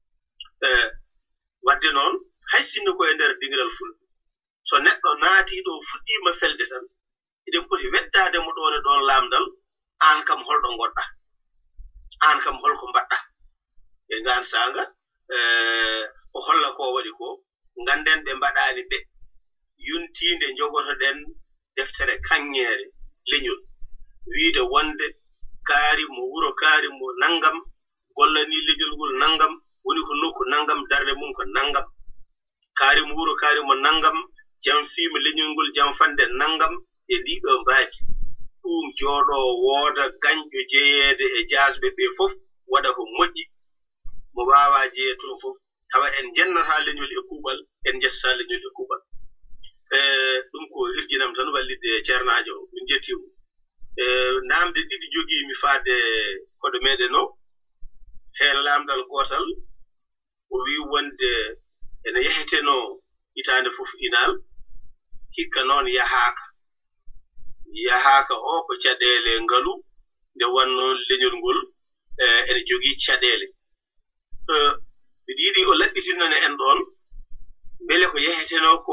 wadde noon hay sinno koye nder dingiral fulɓe so neɗɗo naati ɗo fuɗɗima felde tan eɗen poti weddade mo ɗon e ɗon laamdal an kam holɗo goɗɗa an kam holko mbaɗɗa e ngan sanga o holla ko waɗi ko ganden ɓe mbaɗani ɓe yuntinde jogotoɗen deftere kanŋere leñol wiide wonde kaari mo wuro kaari mo nangam gollani leñol ngol nangam woni ko nokku nangam darde mum ko nangam kaari mo wuro kaari mo nangam jam fiima leñol ngol jam fande nangam e ɗiɗo mbaaki ɗum jooɗo wooda gañƴo jeyeede e jasɓe ɓe fof waɗa ko moƴƴi mo waawa jeye toon fof tawa en jennata leñol e kuuɓal en jettata leñol e kuuɓal ɗum ko hirjinam tan wallidde ceernajo o min jettimo namde ɗiɗi jogiimi faade koɗo meɗen o heen laamɗal gootal o wi wonde ene yeheteno hitaande fof inal hikka noon yahaaka yahaaka o ko caɗeele ngalu nde wannoon leñol ngol ene jogii caɗeele mbiɗa yiɗi o laɓɓitinnone en ɗon mbele ko yeheteno ko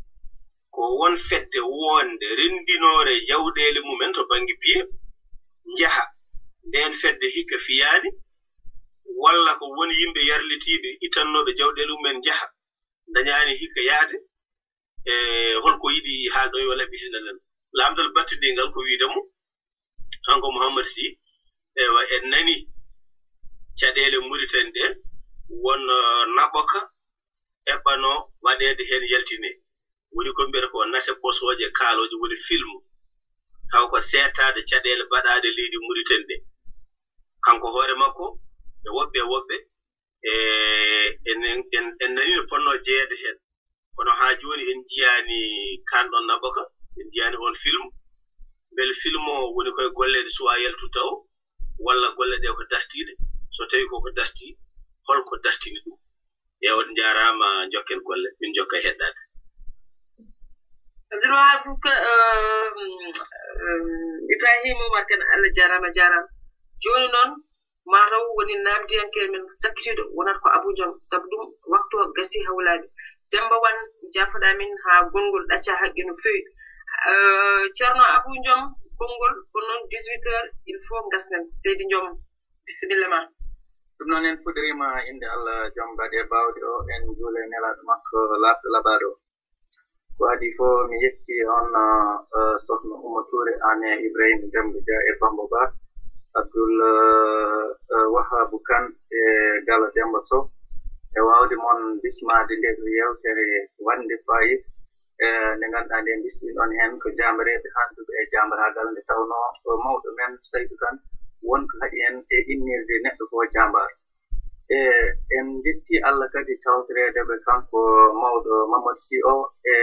ko won fedde wonde renndinoore jawɗeele mumen to baŋnge piye njaha nden fedde hikka fiyaani walla ko woni yimɓe yarlitiiɓe itannooɓe jawɗele mumen njaha dañaani hikka yaade e holko yiɗi haalɗo yo laɓɓitina nen laamdal battindingal ko wiidamo kanko Mouhammad Sy ewa en nani caɗeele Mauritanie ɗe won naɓoka eɓɓanoo waɗeede heen yaltine woni ko mbiyata ko nate posooje kaalooje woni film taw ko seetaade caɗeele baɗaade leydi Mauritanie ɗe kanko hoore makko e woɓɓe e woɓɓe en nani no ponnoo jeeyede heen kono haa jooni en jiyaani kanɗon naɓoka en jiyaani on film mbele film o woni koye golleede suwaa yaltu taw walla golle ɗe ko dastiiɗe so tawii koko dastii holko dastini ɗum e on njaaraama jokken golle min jokka e heɗɗaade abdoulwahab ka ibrahima umar kan allah jaaraama jaaraama jooni noon mataw woni naamdiyanke men sakkitiiɗo wonata ko abou diom sabu ɗum waktu o gasi hawlaaɓe demba wan jafoɗa min haa gongol ɗacca haqqe no feewi ceerno abou diom gongol ko noon dix-huit heures il faut gasnen seydi diom bisimilla ma ɗum noon en fuɗɗirima inde allah joom mbaɗe baawɗe o en juule nelaaɗo makko laaɓɗo laɓaaɗo ko adi fof mi yetti on sohna Oumou Touré an e Ibrahima Demba Dia e Bamba Ba Abdoul Wahabou Kane e Gala Demba Sow e waawde mon bismaade nde ɗo yewtere wande fayida e nde ngannduɗaa nde bismi ɗon heen ko jaambareeɓe handuɓe e jaambaraagal nde tawnoo mawɗo men Saydou Kane wonko haɗi en e innirde neɗɗo ko jaambaar e en jetti Allah kadi tawtoreede ɓe kanko mawɗo Mamadou Sy o e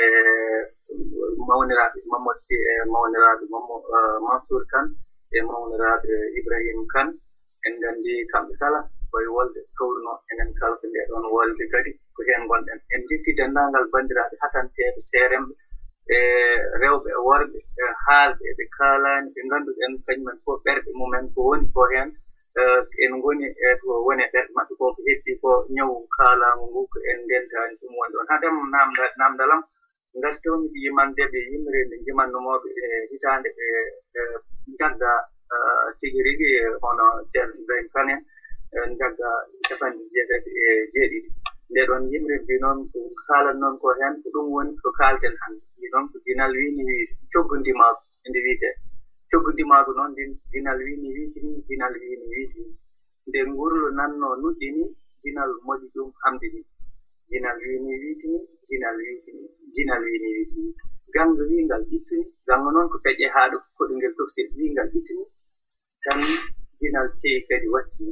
mawniraaɓe Mamadou Sy e mawniraaɓe Mansour Kane e mawniraaɓe Ibrahima Kane en nganndi kamɓe kala koye wolde kawruno enen kala ko nde ɗon wolde kadi ko heen gonɗen en jetti denndaangal banndiraaɓe hatanteeɓe seeremɓe e rewɓe e worɓe e haalɓe ɓe kaalaani ɓe ngannduɗen kañumen fof ɓerɗe mumen ko woni ko heen en ngoni e ko woni e ɓerɗe maɓɓe ko ko heddi ko ñawu kaalaangu ngu ko en ndentaani ɗum woni ɗon hadem naamdalam ngastomi ɗi yimande ɓe yimre nde jimannumooɓe e hitaande ɓe jagga tigi rigi hono ceerno Ibrahima Kane en jagga capanɗe jeetati e jeeɗiɗi nde ɗon yimre mbi noon ko kaalan noon ko heen ko ɗum woni ko kaalten hannde mbi noon ko ginal wiini wi coggondimaago ende wiyetee coggondimaago noon ndin ginal wiini wiitini ginal wiini wiitini nde ngurlo nannoo nuɗɗini ginal moƴi ɗum hamdini ginal wiini wiitini ginal wiitini ginal wiini wiitini ganga wiingal ittini ganga noon ko feƴƴe haa ɗo koɗungel toksil wiingal ittini tan ginal teyi kadi wattini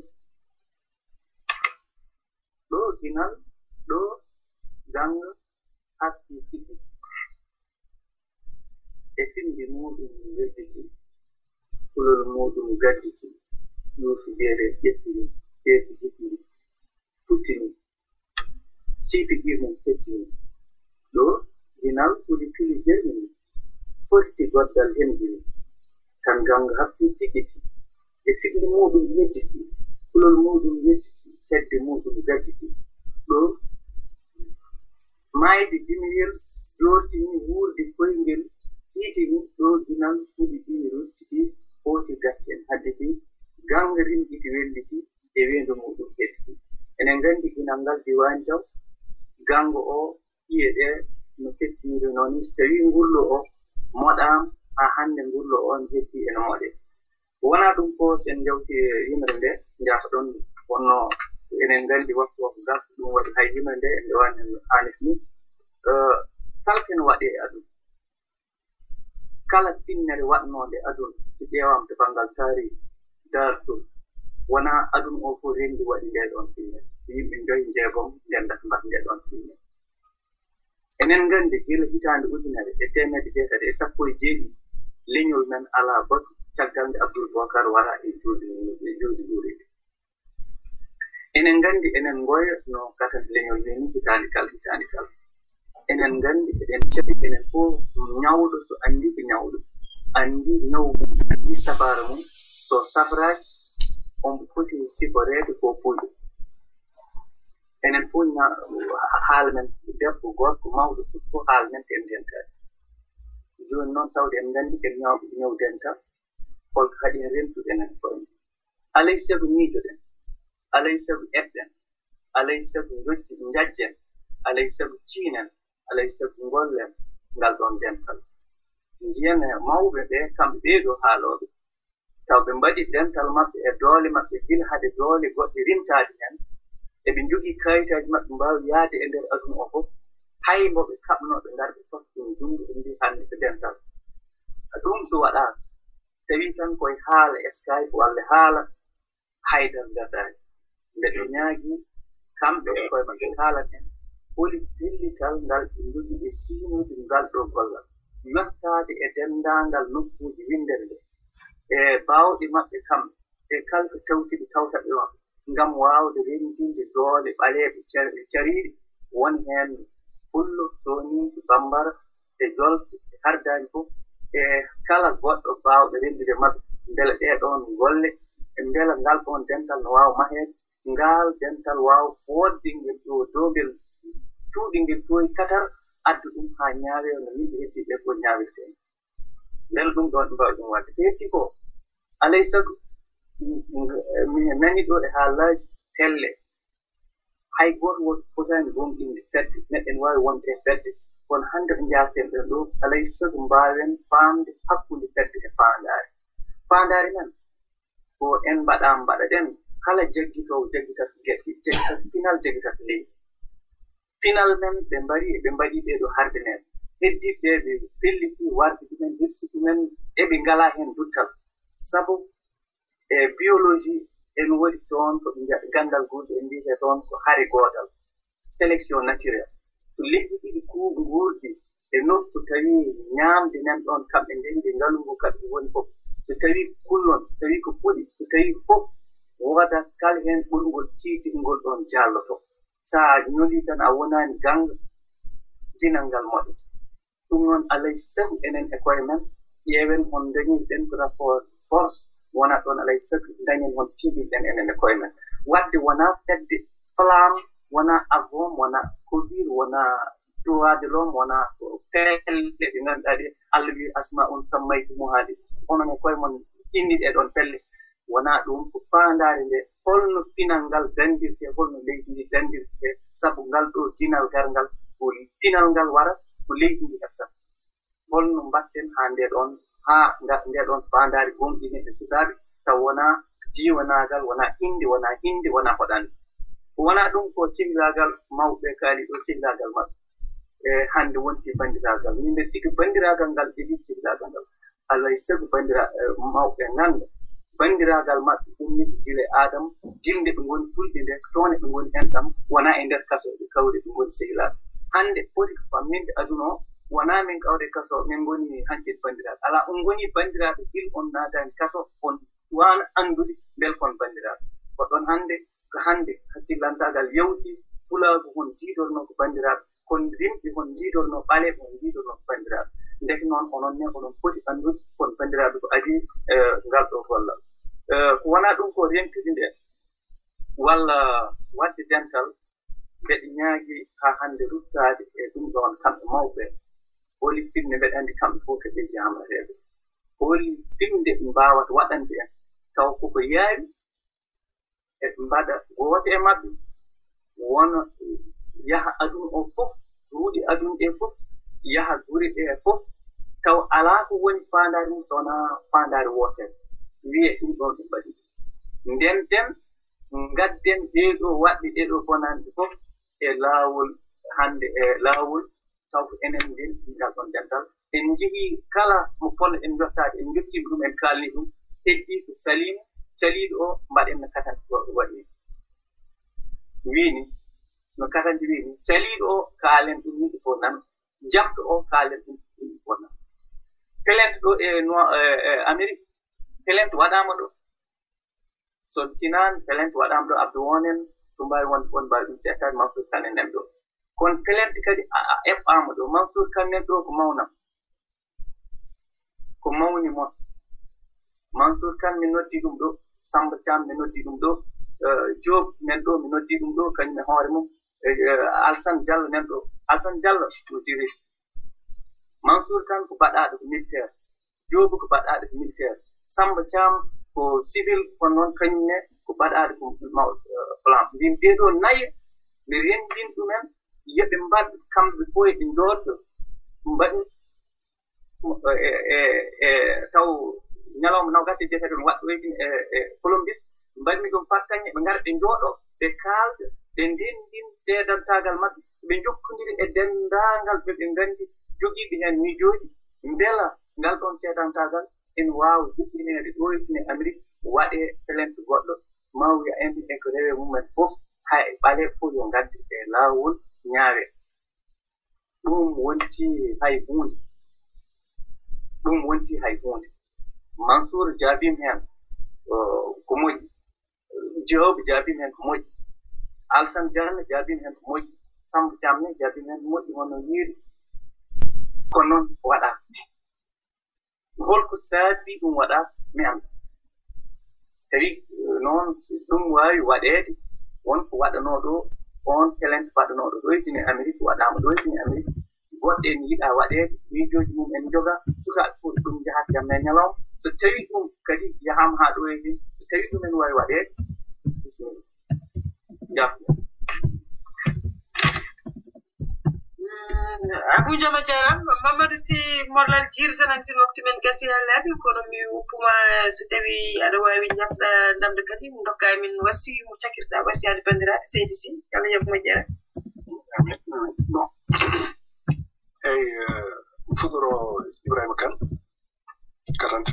ɗo ginal ɗo ganga hatti fiɗɗiti e findi muɗum wedditi kulol muɗum gadditi yuufi beere ƴettini ɓeefi ƴettini puttini siipi ɗimum fettini ɗo ginal ɓuri tuli jermini forti goddal hemdini tan ganga hatti fiɗɗiti e fiɗɗi muɗum wedditi kulol muɗum wedditi cadde muɗum gadditi ɗo maayde dimiyel jortini wuurde koyngel hiitini ɗo ginal fuɗi ɗini ruttiti hooti gaccen hadditi ganga rimɗiti welliti e weendu muɗum ɓettiti enen nganndi ginal ngal diwaani taw ganga o ƴiye ɗe no fettiniri noon so tawii ngurlo o moɗaama haa hannde ngurlo o no hetti ene moɗe wonaa ɗum ko so en njawti yimre nde njafa ɗon wonno enen nganndi waktu o ko gasa ɗum waɗi hay yimre nde nde wani haanif ni kala kene waɗee e aduna kala finnere waɗnoonde aduna so ƴeewaama to baŋngal taari daartol wonaa aduna o fof renndi waɗi ndee ɗoon finnere yimɓe njoyi njeegom ndenndata mbaɗ ndee ɗoon finnere enen nganndi gila hitaande ujunere e teemedde jeetati e sappo e jeeɗiɗi leñol men alaa batu caggal nde Abdoul Bocar wara e juuɗe e juuɗe ɓuriɗe enen nganndi enen ngoya no katante leñol ni hitaande kala hitaande kala enen nganndi eɗen ceɓi enen fof ñawɗo so anndi ko ñawɗo anndi ñawu mum anndi safaara mum so safraaki on foti siforeede ko puyɗo enen fof haala men debbo gorko mawɗo fof fof haala men ko en dentaade jooni noon tawde en nganndi ken ñawɓe ñaw denta holko haɗi rentuɗen en koye men alay sago miijoɗen alay sago eɓɗen alay sago jojji jajjen alay sago ciinen alay sago ngollen ngal ɗon dental njiyen mawɓe ɓe kamɓe ɓeeɗo haalooɓe taw ɓe mbaɗi dental maɓɓe e doole maɓɓe gila hade doole goɗɗe rimtaade hen eɓe jogii kayitaaji maɓɓe mbaawi yahde e ndeer aduna o fof hay mbo ɓe kaɓnooɓe ngarɓe fotɗum jungo ɓe mbi hannde ko dental ɗum so waɗaaka tawii tan koye haala Skype walla haala haydar gasaani nde ɓe ñaagii kamɓe e koye maɓɓe kaalaten holi pellital ngal ɓe jogii e siinude ngal ɗo gollal yottaade e denndaangal nokkuuji windere nde e baawɗe maɓɓe kamɓe e kala ko tawti ɓe tawta ɓe on ngam waawde rendinde doole ɓaleeɓe cariiɗe woni heen pullo sooniiji bambara e jolfe e hardaani fof e kala goɗɗo baawɗo rendude maɓɓe mbele ɗeeɗoon golle e mbela ngal ɗoon dental no waawa maheede ngal dental waawa foodde ngel ɗo dow ngel cuuɗi ngel toyi katar addu ɗum haa ñaawee no yimɓe heddi ɓe fof ñaawirtee mbele ɗum ɗon mbaawi ɗum wadde ko hetti ko alay sago mi nani ɗo e haalaaji pelle hay gooto woto fotaani gonɗinde fedde neɗɗo ene waawi wonde e fedde kono hannde ɓe njaaten ɓen ɗo alay sago mbaawen faamde hakkunde fedde e faandaare faandaare men ko en mbaɗaa mbaɗa ɗen kala jaggitoowo jaggitata geɗe jaggitata pinal jaggitata leydi pinal men ɓe mbari ɓe mbaɗii ɓee ɗo harde men heddiiɓe ɓe ɓe pelliti warde ɗumen hirsuki men eɓe ngalaa heen duttal sabu e biologie en woni toon ko ɓe njaɗa ganndal guurɗe en mbiyetee toon ko hare gootal sélection naturelle so leƴƴi ɗiɗi kuuɓe nguurdi e nokku tawii ñaamde nan ɗoon kamɓe ndendi ngalungu kamɓe woni fof so tawii kullon so tawii ko puɗi so tawii fof woodat kala heen ɓurngol tiitingol ɗoon jaalloto so a ñolii tan a wonaani gannga dinal ngal moɗete ɗum noon alay sago enen e koye men ƴeewen hon dañirɗen ko rapport force wonaa ɗoon alay sago dañen hon tiiɗirɗen enen e koye men wadde wonaa fedde flamme wonaa avom wonaa covid wonaa droit de l'homme wonaa pelle ɗe ngannduɗaa ɗe Allah wi asma on sammaytu muhaade onon e koye mon inni ɗee ɗoon pelle wonaa ɗum ko faandaare nde holno pinal ngal dandirtee holno leydi ndi dandirtee sabu ngal ɗo dinal garngal ko pinal ngal wara ko leydi ndi eftan holno mbatten haa ndee ɗoon haa ndee ɗoon faandaare gomɗini e sukaaɓe taw wonaa diiwanaagal wonaa innde wonaa hinde wonaa hoɗande wonaa ɗum ko cihlaagal mawɓe kaali ɗo cihlaagal maɓɓe e hannde wonti banndiraagal min nde siki banndiraagal ngal jogii cihlaagal ngal alay sago banndira mawɓe ngannda banndiraagal maɓɓe ummiti gila e aadama gilnde ɓe ngoni fulɓe nde toone ɓe ngoni en ɗam wonaa e ndeer kaso ɓe kawri ɓe ngoni sehilaaɓe hannde foti ko famminde aduna o wonaa min kawde kaso min ngoni hankkedi banndiraaɓe alaa on ngoni banndiraaɓe gil on naataani kaso on waano anndude mbel kon banndiraaɓe ko ɗon hannde ko hannde hakkillantaagal yawti fulaago hon jiidornoo ko banndiraaɓe kono rimɓe hon jiidornoo ɓaleeɓe hon jiidornoo ko banndiraaɓe ndeke noon onon ne onon foti anndude kono banndiraaɓe ko adii ngal ɗo gollal ko wonaa ɗum ko rentude nde walla waɗde dental mbeɗe ñaagii haa hannde ruttaade e ɗum ɗoon kamɓe mawɓe holi firnde mbeɗe anndi kamɓe fof ko ɓe jaamareeɓe holi firnde ɓe mbaawata waɗande en taw koko yaawi e ɓe mbaɗa gooto e maɓɓe wona yaha aduna o fof ruuɗi aduna ɗee fof yaha gure ɗee fof taw alaa ko woni faandaare mum so wonaa faandaare wootere wiye ɗum ɗon ɗum mbaɗi ndenten ngadden ɗeeɗoo waɗɗe ɗeeɗoo bonaande fof e laawol hannde e laawol taw ko enen ndenti ngal ɗon dental en njehii kala mo ponno en jottaade en njottiima ɗum en kaalni ɗum heddii ko saliima caliiɗo o mbaɗen no katanti ɗo waɗi wiini no katanti wiini caliiɗo o kaalen ɗum yimɓe fof nan jaɓɗo o kaalen ɗum yimɓe fof nan pelente ɗo e no Amérique pelente waɗaama ɗo so tinaani pelente waɗaama ɗo abdo wonen to mbaawi wonde won mbaawi ɗum seettaade Mansour Kane nen ɗo kono pelente kadi a eɓɓaama ɗo Mansour Kane nen ɗo ko mawnam ko mawni mon Mansour Kane mi noddii ɗum ɗo Samba Thiam mi noddii ɗum ɗo Diop men ɗo mi noddii ɗum ɗo kañum e hoore mum Alassane Diallo nen ɗo Alassane Diallo mo juriste Mansour Kane ko baɗaaɗo ko militaire Diop ko baɗaaɗo ko militaire Samba Cham ko civil ko non kanyne ko badade ko plan din dedo nay mi rendin dumen yebe mbad kambe boy e ndordo mbadi e e taw nyalom naw gasi jete don waddo e e Columbus mbadi mi dum fartanye be ngarde njodo be kalde be ndin din sedam tagal mabbe be jokkondiri e dendangal be be ngandi jogiibe hen mijoji mbela ngal don sedam tagal en waaw jokkинede doytine Amerique wade pelente goddo mawya endi e ko rewe mum fof hay bale fu yo ngaddi e lawol nyaawe dum wonti hay hunde dum wonti hay hunde Mansour jabim hen ko moji Job jabim hen ko moji Alsan Janne jabim hen ko moji Samb Jamne jabim hen ko moji hono yiri konon wada holko saabi dum wada mi am tawi non dum wawi wadede won ko wadano do on talent wadano do doytini Amerique wadama doytini Amerique godde ni yida wadede mijoji mum en joga suka fu dum jahat jam men nyalom so tawi dum kadi yaham ha do e so tawi dum en wawi wadede jaf Abu Jama Jaram Mamadou Sy Morlal jirtananti nokti men gasi halabi kono mi upuma so tawi ada wawi nyafta ndamde kadi ndokka min wasi mu cakirta wasi ade bandiraɓe seydi Sy yalla yobma jere amin bon hey fudoro Ibrahima Kane katante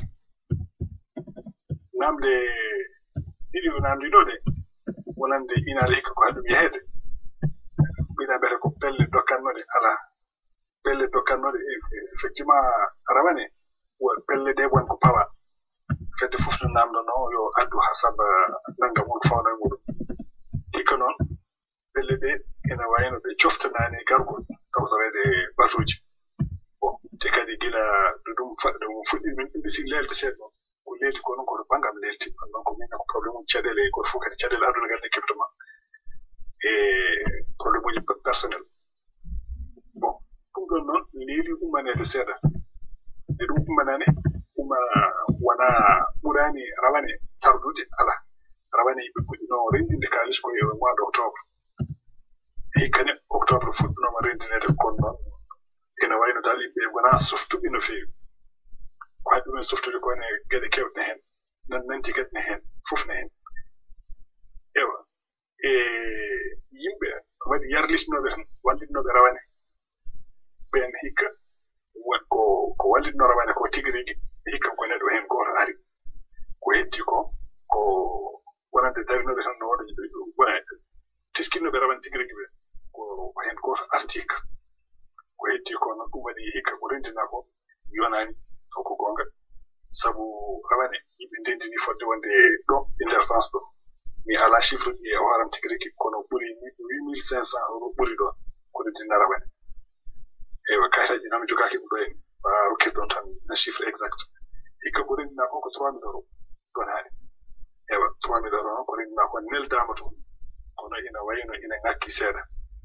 namde ɗiɗi o namdi ɗo de wonande inade hikka ko haɗum yahede ɓina mbiyata ko pelle dokkannode ala pelle dokkannode effectivement rawane pelle ɗe won ko pawa fedde fof no namdono yo addu hasaba nangam won fawna muɗum hikka noon pelle ɗe ene wayno ɓe coftanani gargol tawtorede batuji bon te kadi gila ɗum ɗum fuɗɗi min ɗum ɓisi lelde seeɗa noon ko leeti ko noon koto bangam lelti ɗon noon ko min ko probléme um caɗele goto fof kadi caɗele aduna garde keɓtoma e probléme uji personnel bon ɗum ɗon noon leeli ummanede seeɗa e ɗum ummanani uma wona ɓurani rawane tardude ala rawane ɓe puɗɗino rendinde kalis ko e mois d' octobre hikka ne octobre fuɗɗinoma rendinede kono noon ene wayno dal yimɓe wona softuɓe no feewi ko haɗi ɗumen softude ko ene geɗe kewɗe hen nan nanti kadi ne hen fof ne hen ewa e yimɓe waɗi yarlisnoɓe tan wallitnoɓe rawane ɓen hikka ko ko wallitno rawane ko tigi rigi hikka ko neɗɗo hen goto ari ko heddi ko ko wonande darinoɓe tan no waɗa wona tiskinnoɓe rawane tigi rigi ɓe ko hen goto arti hikka ko heddi ko noon ɗum waɗi hikka ko rendina ko yonani to ko gonga sabu rawane yimɓe ndendini fodde wonde ɗo e nder France ɗo mi ala chiffre ɗi e horam tigi rigi kono ɓuri huit mille cinq cent euro ɓuri ɗon ko rendina rawane ewa kayitaji noon mi jogaki ɗum ɗo en wa rokkir ɗon tan un chiffre exact hikka ko rendina ko ko trois mille euro ɗon haani ewa trois mille euro noon ko rendina ko neldama toon kono ina wayno ina ŋakki seeɗa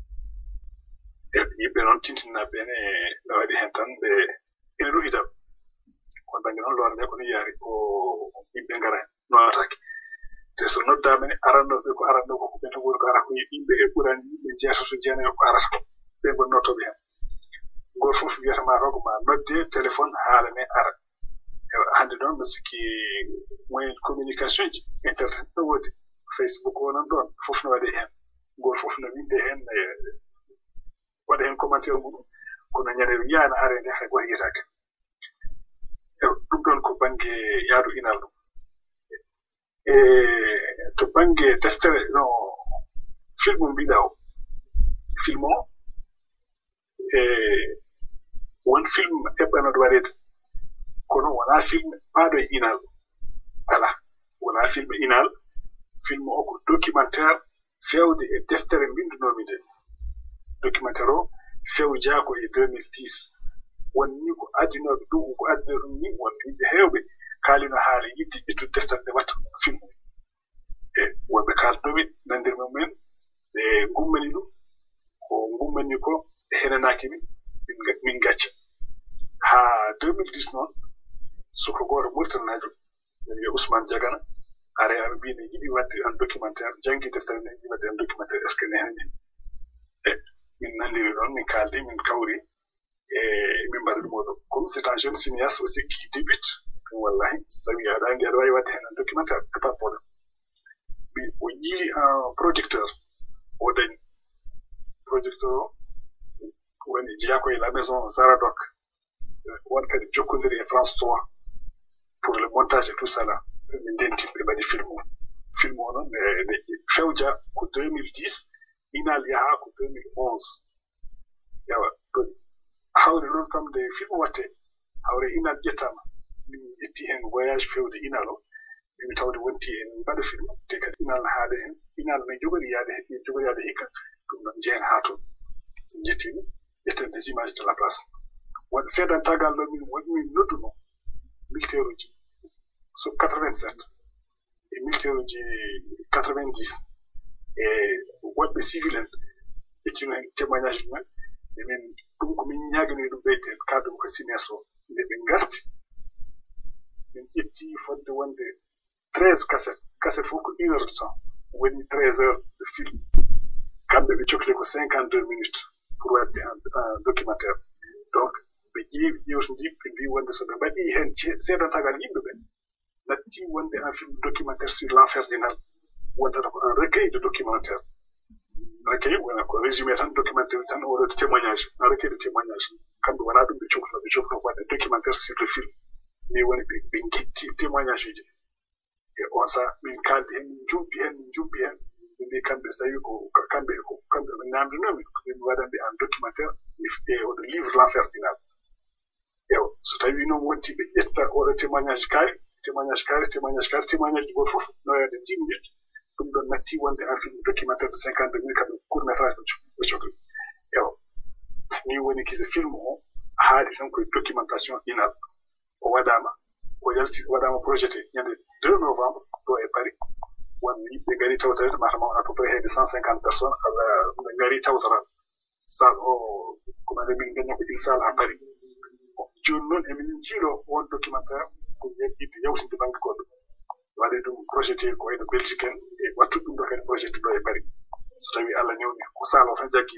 e yimɓe noon tintinnaɓe ene ɓe waɗi hen tan ɓe ene ruhitam kono banggue noon lorde nde ko no yaari ko yimɓe ngara notaki te so noddama ne arannoɓe ko aranno ko ɓe tan woni ko ara ko yimɓe e ɓurani yimɓe jeetato jeenayo ko arata ko ɓe gon nottoɓe hen goto fof wiyatama to ko ma nodde téléphone haalane ara ewa hande noon mi sikki moyen de communication ji internet no woodi Facebook wonan ɗon fof no waɗe hen goto fof no winde hen waɗa hen commentaire muɗum kono ñande wiyana are nde hay goto yiyatake ewa ɗum ɗon ko banggue yaadu inal ɗum e to banggue deftere no film mbiɗa o film o e won film heɓɓanoɗo waɗede kono wona film paaɗo e inal ala wona film inal film o ko documentaire fewde e deftere mbindunomi nde documentaire o few jaako e deux mille dix wonni ko addinoɓe ɗum ko addino ɗum ni won yimɓe heewɓe kaalino haala yidde ƴettude deftere nde watta ɗum film e wonɓe kaldoɓe nandir mumen ɓe gummani ɗum ko gummani ko e henanaki min min gacca ha deux mille dix noon suko goto murtanajo min wiya Ousmane Diagana are aɓe mbi ne yiɗi wadde un documentaire jangi deftere ne yiɗi wadde un documentaire est ce que ne hani e min nandiri ɗon min kaldi min kawri e min mbaɗa ɗum oɗo comme c'est un jeune cinéaste aussi qui débute wallahi so tawi aɗa andi aɗa wawi wadde hen un documentaire c'est pas problème mi o yiili un projecteur o dañi projecteur o woni jeeya koye la maison Zaradoc won kadi jokkodiri e France trois pour le montage et tout ça là min denti ɓe mbaɗi film o film o noon ne fewja ko deux mille dix inal yaha ko deux mille onze yawa hawre noon kam nde film watte hawre inal ƴettama min ƴetti hen voyage fewde inal o min tawde wonti en mbaɗa film te kadi inal haade hen inal ne jogori yaade hen jogori yaade hikka ɗum noon jehen ha toon so jettimi ƴetten des images de la place won seedantagal ɗo min woni min nodduno militaire uji so quatre-vingt-sept e militaire uji quatre-vingt-dix e woɗɓe civil en ƴettino hen témoignage mumen e min ɗum ko min ñaagani ɗum ɓeyden kadum ko cinéaste o nde ɓe garti min ƴetti fodde wonde treize cassette cassette fof ko une heure de temps woni treize heures de film kamɓe ɓe cohli ko cinquante deux minutes pour wadde un documentaire donc ɓe ƴeewi ƴewtidi ɓe mbi wonde so ɓe mbaɗi hen seedantagal yimɓe ɓe natti wonde un film documentaire sur l'enfer dinal wontata ko un recueil de documentaire recueil wona ko résumé tan documentaire tan oɗo de témoignage un recueil de témoignage kamɓe wona ɗum ɓe cohlo ɓe cohlo waɗde documentaire sur le film mais woni ɓe ɓe guitti témoignage uji e on sa min kaldi hen min jumpi hen min jumpi hen ɓe mbi kamɓe so tawi ko kamɓe ko kamɓe ɓe namdinomi min waɗanɓe un documentaire e oɗo livre l'enfer dinal ewa so tawi noon wonti ɓe ƴetta oɗo témoignage kaari témoignage kaari témoignage kaari témoignage ji goto fof noyade dix minutes ɗum ɗon natti wonde un film documentaire de cinquante deux minutes kamɓe court métrage ɓe cohli ewa ni woni kise film o haaɗi tan koye documentation inal o waɗama o yalti waɗama projeté ñande deux novembre ɗo e Paris won yimɓe gari tawtorede matama à peu près hedde cent cinquante personnes ɓe gari tawtoran salle o komande min gaña ko il salle à Paris joni noon emin jiilo on documentaire ko yeɓɓide yawtinde banque goɗɗo waɗe ɗum projeté ko wayno Belgique en e wattude ɗum ɗo kadi projeté ɗo e Paris so tawi Allah newni ko salle o tan jaggi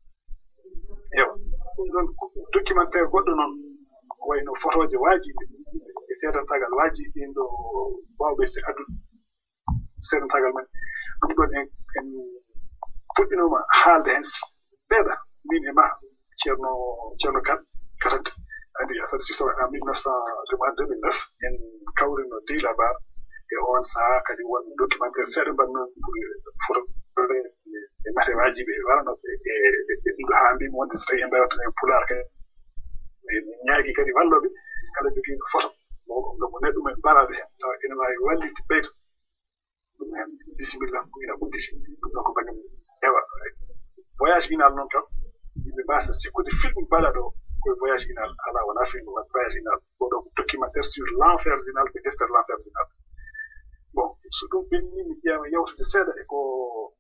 ewa ɗum ɗon documentaire goɗɗo noon ko wayno photoje waajiɓe e seedantagal waaji ɗin ɗo wawɓe se addude seedantagal men ɗum ɗon en en puɗɗinoma haalde hen seeɗa min e ma ceerno ceerno Kane katante andi asad siso en mille neuf cent deux mille neuf en kawrino Dila Ba e on saha kadi won documentaire seeɗa mbanno pour photo e mate waajiɓe waranoɓe e e ɗum ɗo haa mbimi wonde so tawi en mbewata e pular kadi min ñaagui kadi walloɓe kala jogiiɗo photo mo neɗɗo men mbaraɓe hen tawa ene wawi wallide ɓeydo ɗum hen bisimilla ko ina udditi ɗum ɗon ko banggue ewa voyage inal noon kam yimɓe mbasa sikkude film balaɗo koye voyage inal ala wona film voyage inal oɗo documentaire sur l'enfer dinal ɓe deftere l'enfer dinal bon so ɗum ɓenni mi ƴeewa yawtude seeɗa e ko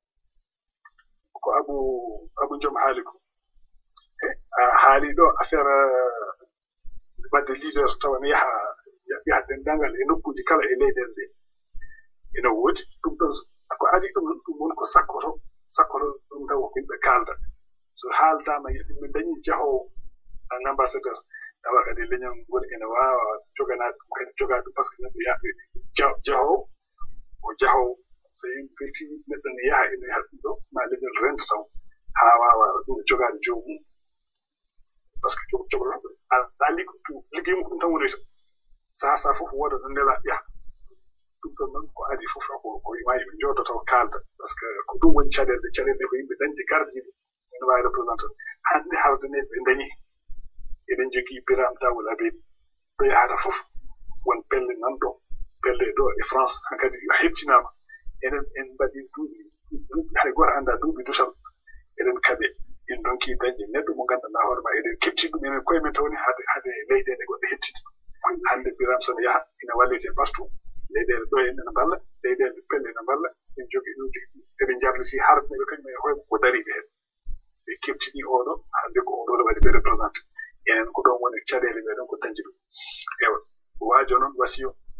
ko abou abou joom haali ko e a haali ɗo affaire wadde leader tawa ne yaha yaha dendagal e nokkuji kala e leyɗele ɗe ene woodi ɗum ɗon ko adi ɗum ɗum woni ko sakkoto sakkoto ɗum taw ko yimɓe kalda so haaldama yimɓe dañi jahowo un ambassadeur tawa kadi leñol ngol ene wawa joganade ɗum kadi jogaa ɗum par ce que neɗɗo yaɓe jahowo o jahowo so yimɓe firti neɗɗo ne yaha ene yaha ɗum ɗo ma leñol rento taw ha wawa ɗum jogade joomum par ce que jogoɗo a liggo liggey mum ɗum tan woni to saha saha fof woda ɗo ndela yaha ɗum ɗon noon ko adi fof ko ko wawi ɓe jooɗo taw kalda par ce que ko ɗum woni caɗele caɗele ko yimɓe dañde gardiɓe ene wawi représenté hande hardaneɓe ɓe dañi eɗen jogii Biram Dawul Abedi ɗo yahata fof won pelle nan ɗo pelle ɗo e France han kadi a heɓtinama enen en mbaɗi duuɓi duuɓi hay goto annda duuɓi dutal eɗen kaɓe en donki dañde neɗɗo mo ganduɗa hoore ma eɗen kepti ɗum enen koye men tawni hade hade leyɗele goɗɗe hettide hande Biram sono yaha ina wallite partout leyɗele ɗo en ene mballa leyɗele pelle ene mballa en jogii ɗum eɓe jarliti hardeɓe kañumen e hoye ko dariɓe hen ɓe keptini oɗo hande ko oɗo waɗi ɓe représenté enen ko ɗon woni caɗele meɗen ko dañde ɗum ewa waajo noon wasiyo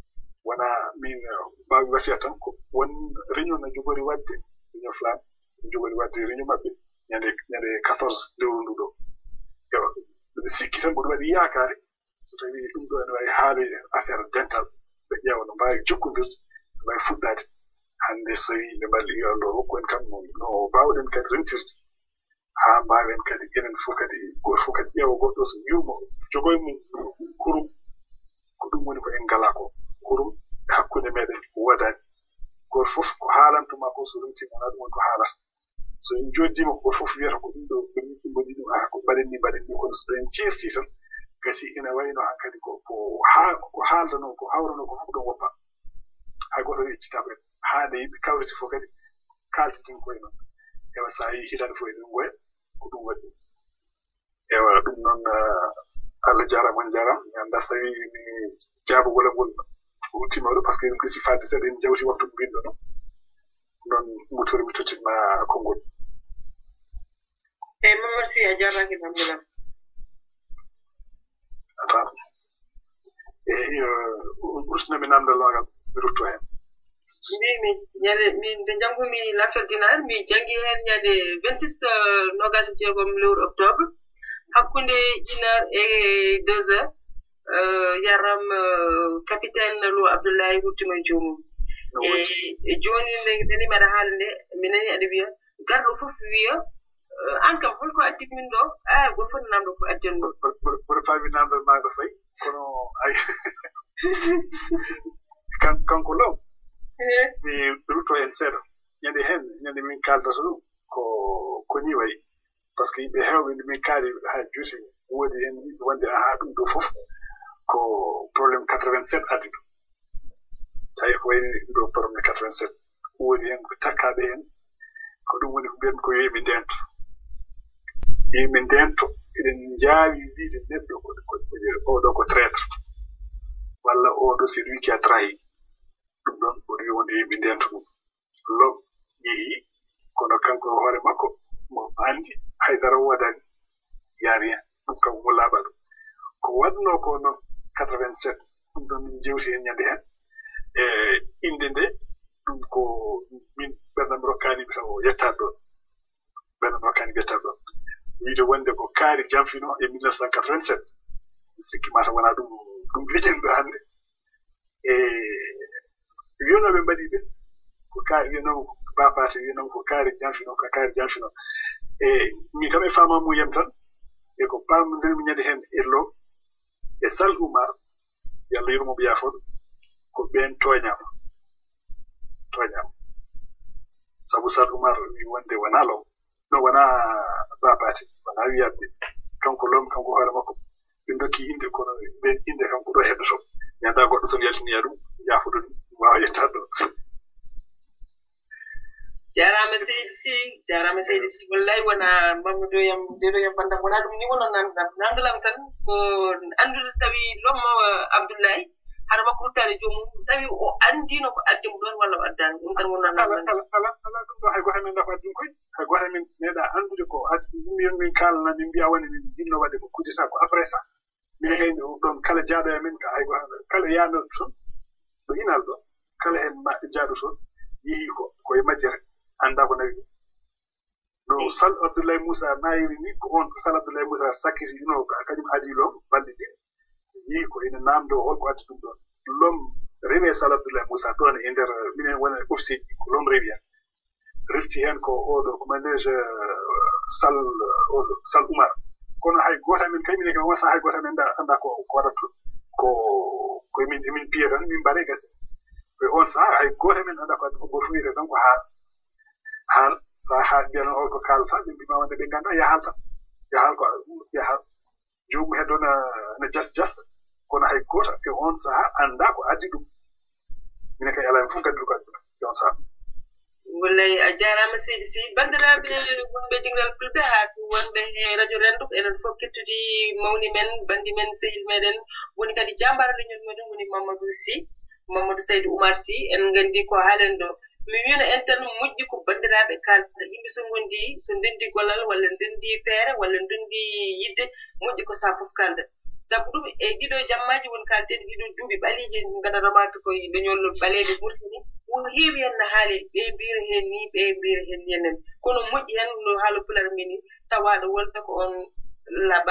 wana min baawi wasiya tan ko won réunion na jogori wadde réunion flam jogori wadde réunion mabbe ñande ñande quatorze lewru ndu do yo ɓe sikki tan ɓoɗo waɗi yaakaare so tawi ɗum ɗo ene wawi haali affaire dental ɓe ƴeewa no mbawi jokkodirde no mbawi fuɗɗade hande so tawi ɓe mballi yo Allah hokku en kam no mbawɗen kadi rentirde ha mbawen kadi enen fof kadi goto fof kadi ƴeewa goɗɗo so yurmo jogoye mum hurum ko ɗum woni ko en ngala ko hurum hakkunde meɗen wodani goto fof ko haalantuma ko so rumtima wona ɗum woni ko haalata so en joddima ko goto fof wiyata ko ɗum ɗo ɗum mboɗi ɗum aha ko mbaɗen ni mbaɗen ni kono so en ceerti tan gasi ina wayno hankadi ko ko ha ko haaldano ko hawrano ko fof ɗon woppa hay goto yeccita ko en haade yimɓe kawriti fof kadi kaltitin koye noon ewa sa yi hitande fof eɗen goya ko ɗum waɗi ɗum ewa ɗum noon Allah jarama on jarama mi annda so tawi mi jaabugol ngol ultima ɗo par ce que ɗum ɗisi fadde seeɗa en jawti waktu mbinɗo noon noon mutori mi tottima konngol eyi Mamadou Sy a jaraki alhamdulillah ata eyi ustinami namdal magal mi rutto hen mbimi ñande min nde janngumi l'affaire dinar mi jangi hen ñande vingt-six nogas jeegom lewru octobre hakkunde dinar e deux heures yaram capitaine Lo Abdoulaye wurtima e joomum e joni nde mbaɗa haala nde mi nani aɗa wiya garɗo fof wiya an kam holko addi min ɗo a goto fof namɗo ko adden ɗo woto faami namdal maɗo fayi kono ay kanko Law mi rutto hen seeɗa ñande hen ñande min kaldata ɗum ko ko ni wayi par ce que yimɓe hewɓe nde min kaali ha juuti woodi hen yimɓe wonde aha ɗum ɗo fof ko probléme quatre-vingt-sept addi ɗum tawi ko wayni ɗum ɗo probléme quatre-vingt-sept woodi hen ko takkaɓe hen ko ɗum woni ko mbiyatmi ko yoyimi ndento yoyimi ndento eɗen jaawi wiide neɗɗo oɗo ko traître walla oɗo c'est lui qui a trahi ɗum ɗon oɗo wi wonde yoyimi ndento ɗum Lom yeehi kono kanko hoore makko mo andi haydara wodani ya rien ɗum kanko mo laaɓa ɗum ko waɗno ko noon quatre-vingt-sept ɗum ɗon min jewti hen ñande hen e inde nde ɗum ko min ɓernam rokkaniɓe taw yettade ɗon ɓernam rokkaniɓe yettade ɗon wiide wonde ko kaari janfino e mille neuf cent quatre-vingt-sept sikki mata wona ɗum ɗum wiɗen ɗo hannde e wiyonoɓe mbaɗi ɓe ko kaari wiyanoma babate wiyanoma ko kaari janfino ko kaari janfino e min kam e famamuyam tan e ko pamdirmi ñande hen e Lo e Sal Oumar yalla yurmoɓe yaafoɗo ko ɓen toñama toñama sabu Sal Oumar wi wonde wona Law non wona babate wona wiyaɓe kanko Lom kanko hoore makko ɓe dokki inde kono ɓen inde kanko ɗo heɗoto ñanda goɗɗo son yaltiniya ɗum yaafoɗo ɗum wawa yettade ɗon jarama Seydi Sy jarama Seydi Sy wallahi wona Mamadou yam deɗo yam bandam wona ɗum ni wono namdam namdalam tan ko andude tawi Lom Abdoulaye haɗa makko ruttade joomum tawi o andino ko addimo ɗon walla o addani ɗum tan wona ala ala ala ɗum ɗo hay goto men dafa ɗum koy hay goto men meeɗa andude ko addi ɗum yon min kalana min mbiya woni min jinno wadde ko kudita ko après ça min kay ɗon kala jaaɗo e men ka hay goto kala yaano toon ɗo inal ɗo kala hen jaaɗo toon yeehi ko koye majjere anda ko nawi no Sal Abdoulaye Moussa mayiri ni ko on Sal Abdoulaye Moussa sakkiti ino kañum adi Lom balɗe ɗiɗi yeehi ko ene namdo holko addi ɗum ɗon Lom rewi Sal Abdoulaye Moussa ɗon e nder minen wona officier ko Lom rewi hen refti hen ko oɗo ko manege Sal oɗo Sal Oumar kono hay goto men kay minen kam wasa hay goto men anda ko ko waɗata ko ko min emin piya tan min mbaɗe gasi ko on saha hay goto men anda ko addi ko goto wiyete tan ko haal haal sa haal mbiyan holko kalata ɓe mbima wonde ɓe ganda yahal tan yahal ko yahal jomum heddo na na jas jasta kono hay goto e on saha anda ko addi ɗum minen kay ala en fof gaddi ko addi ɗum on saha wallahi a jarama Seydi Sy bandiraɓe wonɓe dingal fulɓe ha wonɓe e radio Renduk enen fof kettudi mawni men bandi men sehil meɗen woni kadi jambara leñol meɗen woni Mamadou Sy Mamadou Seydou Oumar Sy en gandi ko haalen ɗo mi wiyno en tan moƴƴi ko bandiraɓe kalda yimɓe so gondi so ndendi gollal walla ndendi feere walla ndendi yidde moƴƴi ko sa fof kalda sabu ɗum e ɗiɗo jammaji won kalten ɗiɗo duuɓi ɓaliji gadanamatu koye leñol ɓaleɓe ɓurti ni won heewi hen no haali ɓe mbira hen ni ɓe mbira hen ni enen kono moƴƴi hen no haala pular mini tawaɗo wolta ko on laɓa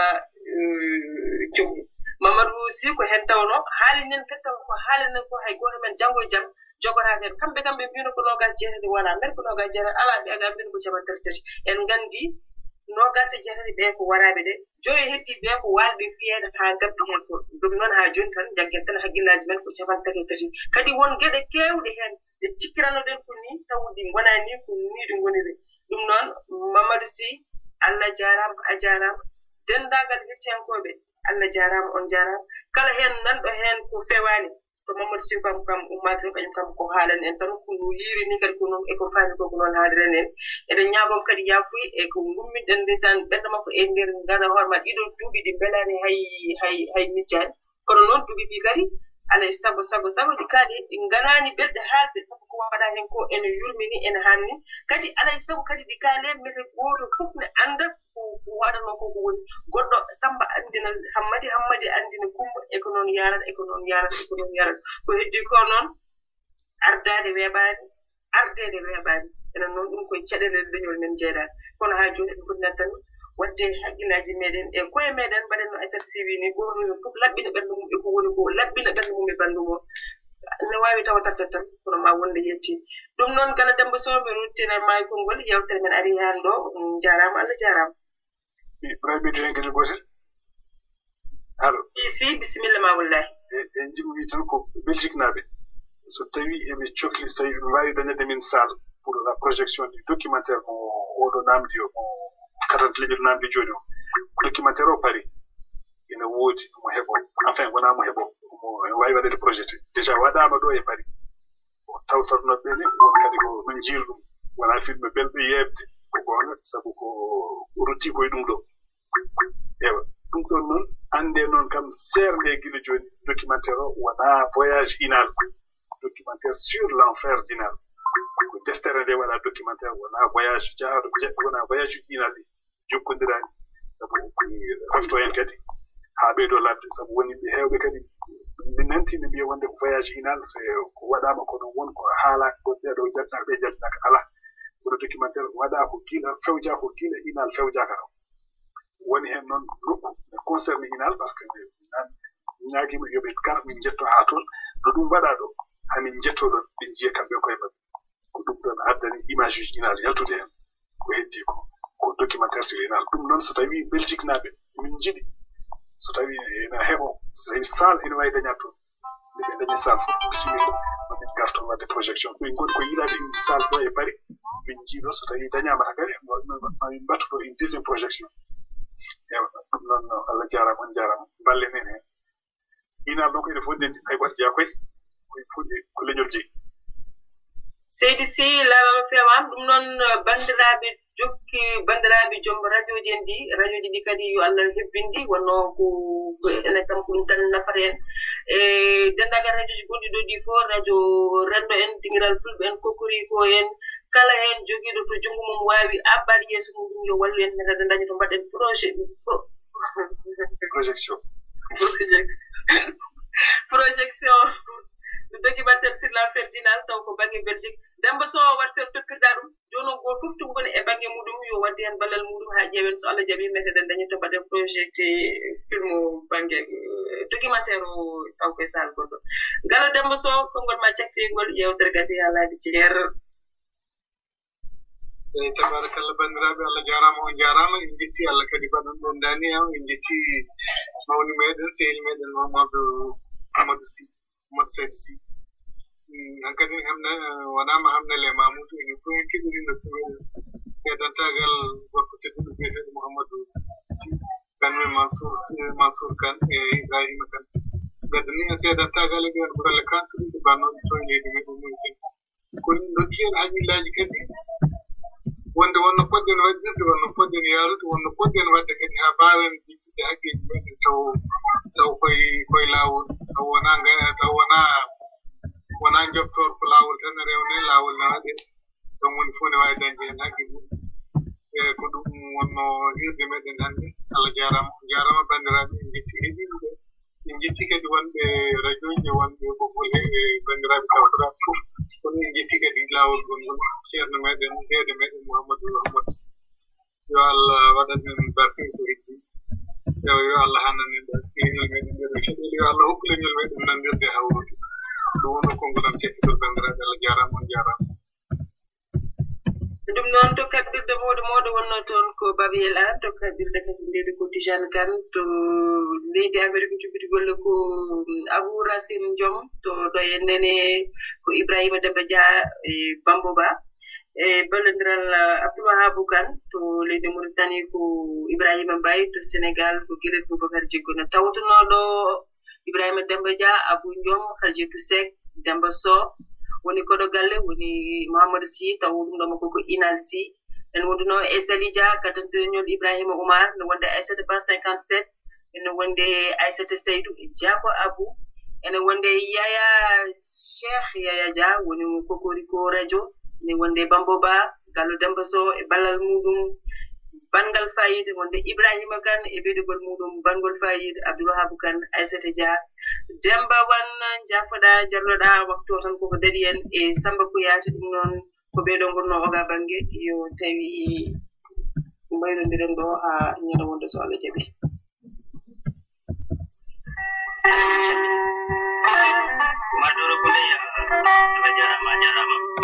jommu mamadou si ko hen tawno haali nen kadi ko haali nen ko hay goto men janggo e jaam jogorade hen kamɓe kamɓe mbino ko nogas jeetati wona mbere ko nogas jeetati ala ɓe aga mbino ko capantato tati en gandi nogas e jeetati ɓe ko waraɓe ɗe joyi heddi ɓe ko walɓe fiyede ha gabbi hen ko ɗum noon ha joni tan jaggen tan haqqillaji men ko capantati tati kadi won gueɗe kewɗe hen ɗe cikkiranoɗen ko ni tawdi gona ni ko ni ɗum goniri ɗum noon mamadou sy allah jarama a jarama dendagal hettiyankoɓe allah jarama on jarama kala hen nanɗo hen ko fewani to mamadou sy kam kam ummade kañum kam ko haalan en tan ko yiri ni kadi ko noon eko faami koko noon haadiren en eɗen ñaagom kadi yafuy e ko gumminɗen ndesan ɓernde makko e nder ngara hoorema ɗiɗo duuɓi ɗi belani hay hay hay mijjani kono noon duuɓi ɗi kadi alay sago sago sago ɗi kaaɗi ɗi ganani belɗe haalde sabu ko waɗa hen ko ene yurmini ene hanni kadi alay sago kadi ɗi kaale mete goto fof ne anda ko waɗano koko woni goɗɗo samba andina hammadi hammadi andina kumba eko noon yarata eko noon yarata eko noon yarata ko heddi ko noon ardade weeɓani ardede weeɓani enen noon ɗum koye caɗele leñol men jeeɗani kono ha joni eɓe foti tan wadde haqqillaji meɗen e koye meɗen mbaɗen no asar siwi ni goto yon fof laɓɓina ɓerndu mum eko woni ko laɓɓina ɓerndu mum e bandu mo ne wawi tawa tartat tan kono ma wonde yetti ɗum noon gala demba sow mi ruttina maayi konngol yewtere men ari han ɗo jarama allah jarama raɓɓiɗo hen gueɗel gotel allo si bisimilla ma wallahi e jimmi tan ko belgique naɓe so tawi eɓe cohli so tawi ɓe mbawi dañande min salle pour la projection du documentaire mo oɗo namdi o mo katante leƴol namdi joni o documentaire o paari ene woodi mo heɓo enfin wona mo heɓo mo wawi waɗede projeté déjà waɗama ɗo e paari o tawtornoɓe ɓene won kadi ko ɗum jiiru ɗum wona filme belɗo yebde ko gonga sabu ko rutti koye ɗum ɗo ewa ɗum ɗon noon ande noon kam serde guila joni documentaire o wona voyage inal documentaire sur l'enfer d'inal ko deftere nde waɗa documentaire wona voyage jaaɗo wona voyage uji inal ɗi jokkodirani sabu refto hen kadi ha ɓeydo ladde sabu woni ɓe hewɓe kadi min nanti ɓe mbiya wonde ko voyage inal c' ko waɗama kono won ko haalaka ko ɓeɗo jaltinaka ɓe jaltinaka ala kono documentaire waɗa ko gila fewja ko gila inal fewjaka ɗo woni hen noon nokku ne concerne inal par ce que ñaguima yoɓe gar min jetto ha toon no ɗum waɗa ɗo hamin jetto ɗon ɓe jiiya kamɓe koye mabɓe ko ɗum ɗon addani image uji inal yaltude hen ko heddi ko ko documentaire sur inal ɗum noon so tawi belgique naɓe min jiiɗi so tawi ene heɓo so tawi salle ene wawi dañat toon nde ɓe dañi salle fof bisimilla mamin garton wadde projection ɗum goni ko yiɗade inde salle ɗo e paari min jiiɗo so tawi dañamata kadi mamin mbattu ɗo une deuxiéme projection ewa ɗum noon allah jarama on jarama ballen hen hen inal ɗon ko ene fondendi hay goto jeeya koye koye fodde ko leñol jeeyi seydi sy lawama fewam ɗum noon bandiraɓe jokki bandiraɓe joom radio ji en ɗi radio ji ɗi kadi yo allah hebbindi wonno ko ene kam ko ɗum tan nafata en e dendagal radio ji gonɗi ɗo ɗi fof radio rendo en dingiral fulɓe en kokori ko en kala hen joguiɗo to junggo mum wawi abbade yeeso mum ɗum yo wallu en neta daña to mbaɗen projet projection projection documentaire sur l'enfer d'inal taw ko banggue belgique demba so watte toppirɗa ɗum joni o goto fof to woni e banggue muɗum yo wadde hen ballal muɗum ha ƴeewen so allah jaaɓi meteɗen dañi to mbaɗen projet film banggue documentaire o taw koye sal goɗɗo ngalo demba so konngol ma cakkigol yewtere gasi ha laabi ceer eyi tabarakallah bandiraɓe allah jarama on jarama en jetti allah kadi baɗon ɗon dani am en jetti mawni meɗen sehil meɗen mamadou amadou sy mamadou saydou sy hankkadi hamne wonama hamnele mamoudou enen fof en keɗori nokku meɗen seedantagal gorko tedduɗo biyeteɗo mouhamadou sy kanmen mansour mansour kane e ibrahima kane gaddani en seedantagal e ɓen golle kantuɗiɗe bannoɓe toñede meɗen muyten kono dokki en haqqillaji kadi wonde wonno poɗɗen waɗirde wonno poɗɗen yaarude wonno poɗɗen wadde kadi ha mbawen jittude haqqeji meɗen taw taw koye koye lawol taw wona taw wona wona joftor ko lawol tan rewne lawol ne waɗe ɗum woni fof ne wawi dañde hen haqqe mum e ko ɗum wonno hirde meɗen hannde allah jarama jarama bandiraɓe en jetti heeɗiɓe ɓe min jetti kadi wonɓe radio ji wonɓe ɓoggol he e bandiraɓe kawtoraɓe fof kono min jetti kadi laawol gongol ceerno meɗen ndeede meɗen mouhamadou ahmad yo allah waɗan men barke ko heddi yo yo allah hannan en ɗeñol meɗen ɗeɗo caɗele yo allah hokku leñol meɗen nandirde hawrude ɗum wonno konngol am tekkitol bandiraɓe allah jarama on jarama ɗum noon to kaɓɓirde mawɗo mawɗo wonno toon ko babiyel an to kaɓɓirde kadi ndede ko tijane kan to leydi amérique juɓɓiti golle ko abou racine diom to ɗo e nene ko ibrahima demba dia e bambo ba e ballodiral abdoulwahabou kane to leydi mauritanie ko ibrahima mbaye to sénégal ko guilet boubacar jiggo no tawtonoɗo ibrahima demba dia abou diom harjetou sek demba sow woni koɗo galle woni mouhamadou sy taw ɗum ɗoma koko inal sy en wonduno e sali dia katanteñol ibrahima oumar no wonde aissata ba cinquante-sept ene wonde aissata seydou e diako abou ene wonde yaya cheikh yaya dia woni kokoriko radio ne wonde bambo ba gallo demba sow e ballal muɗum bangal fayide wonde ibrahima kane e ɓeydugol muɗum bangol fayide abdoulwahabou kane aissata dia demba wan jafoɗa jalloɗa waktu o tan koko daɗi en e samba kuyate ɗum noon ko ɓeɗo gonno oga banggue yo tawi mbaynodiren ɗo ha ñande wonde so allah jaaɓi maduro ko leya allah jarama jarama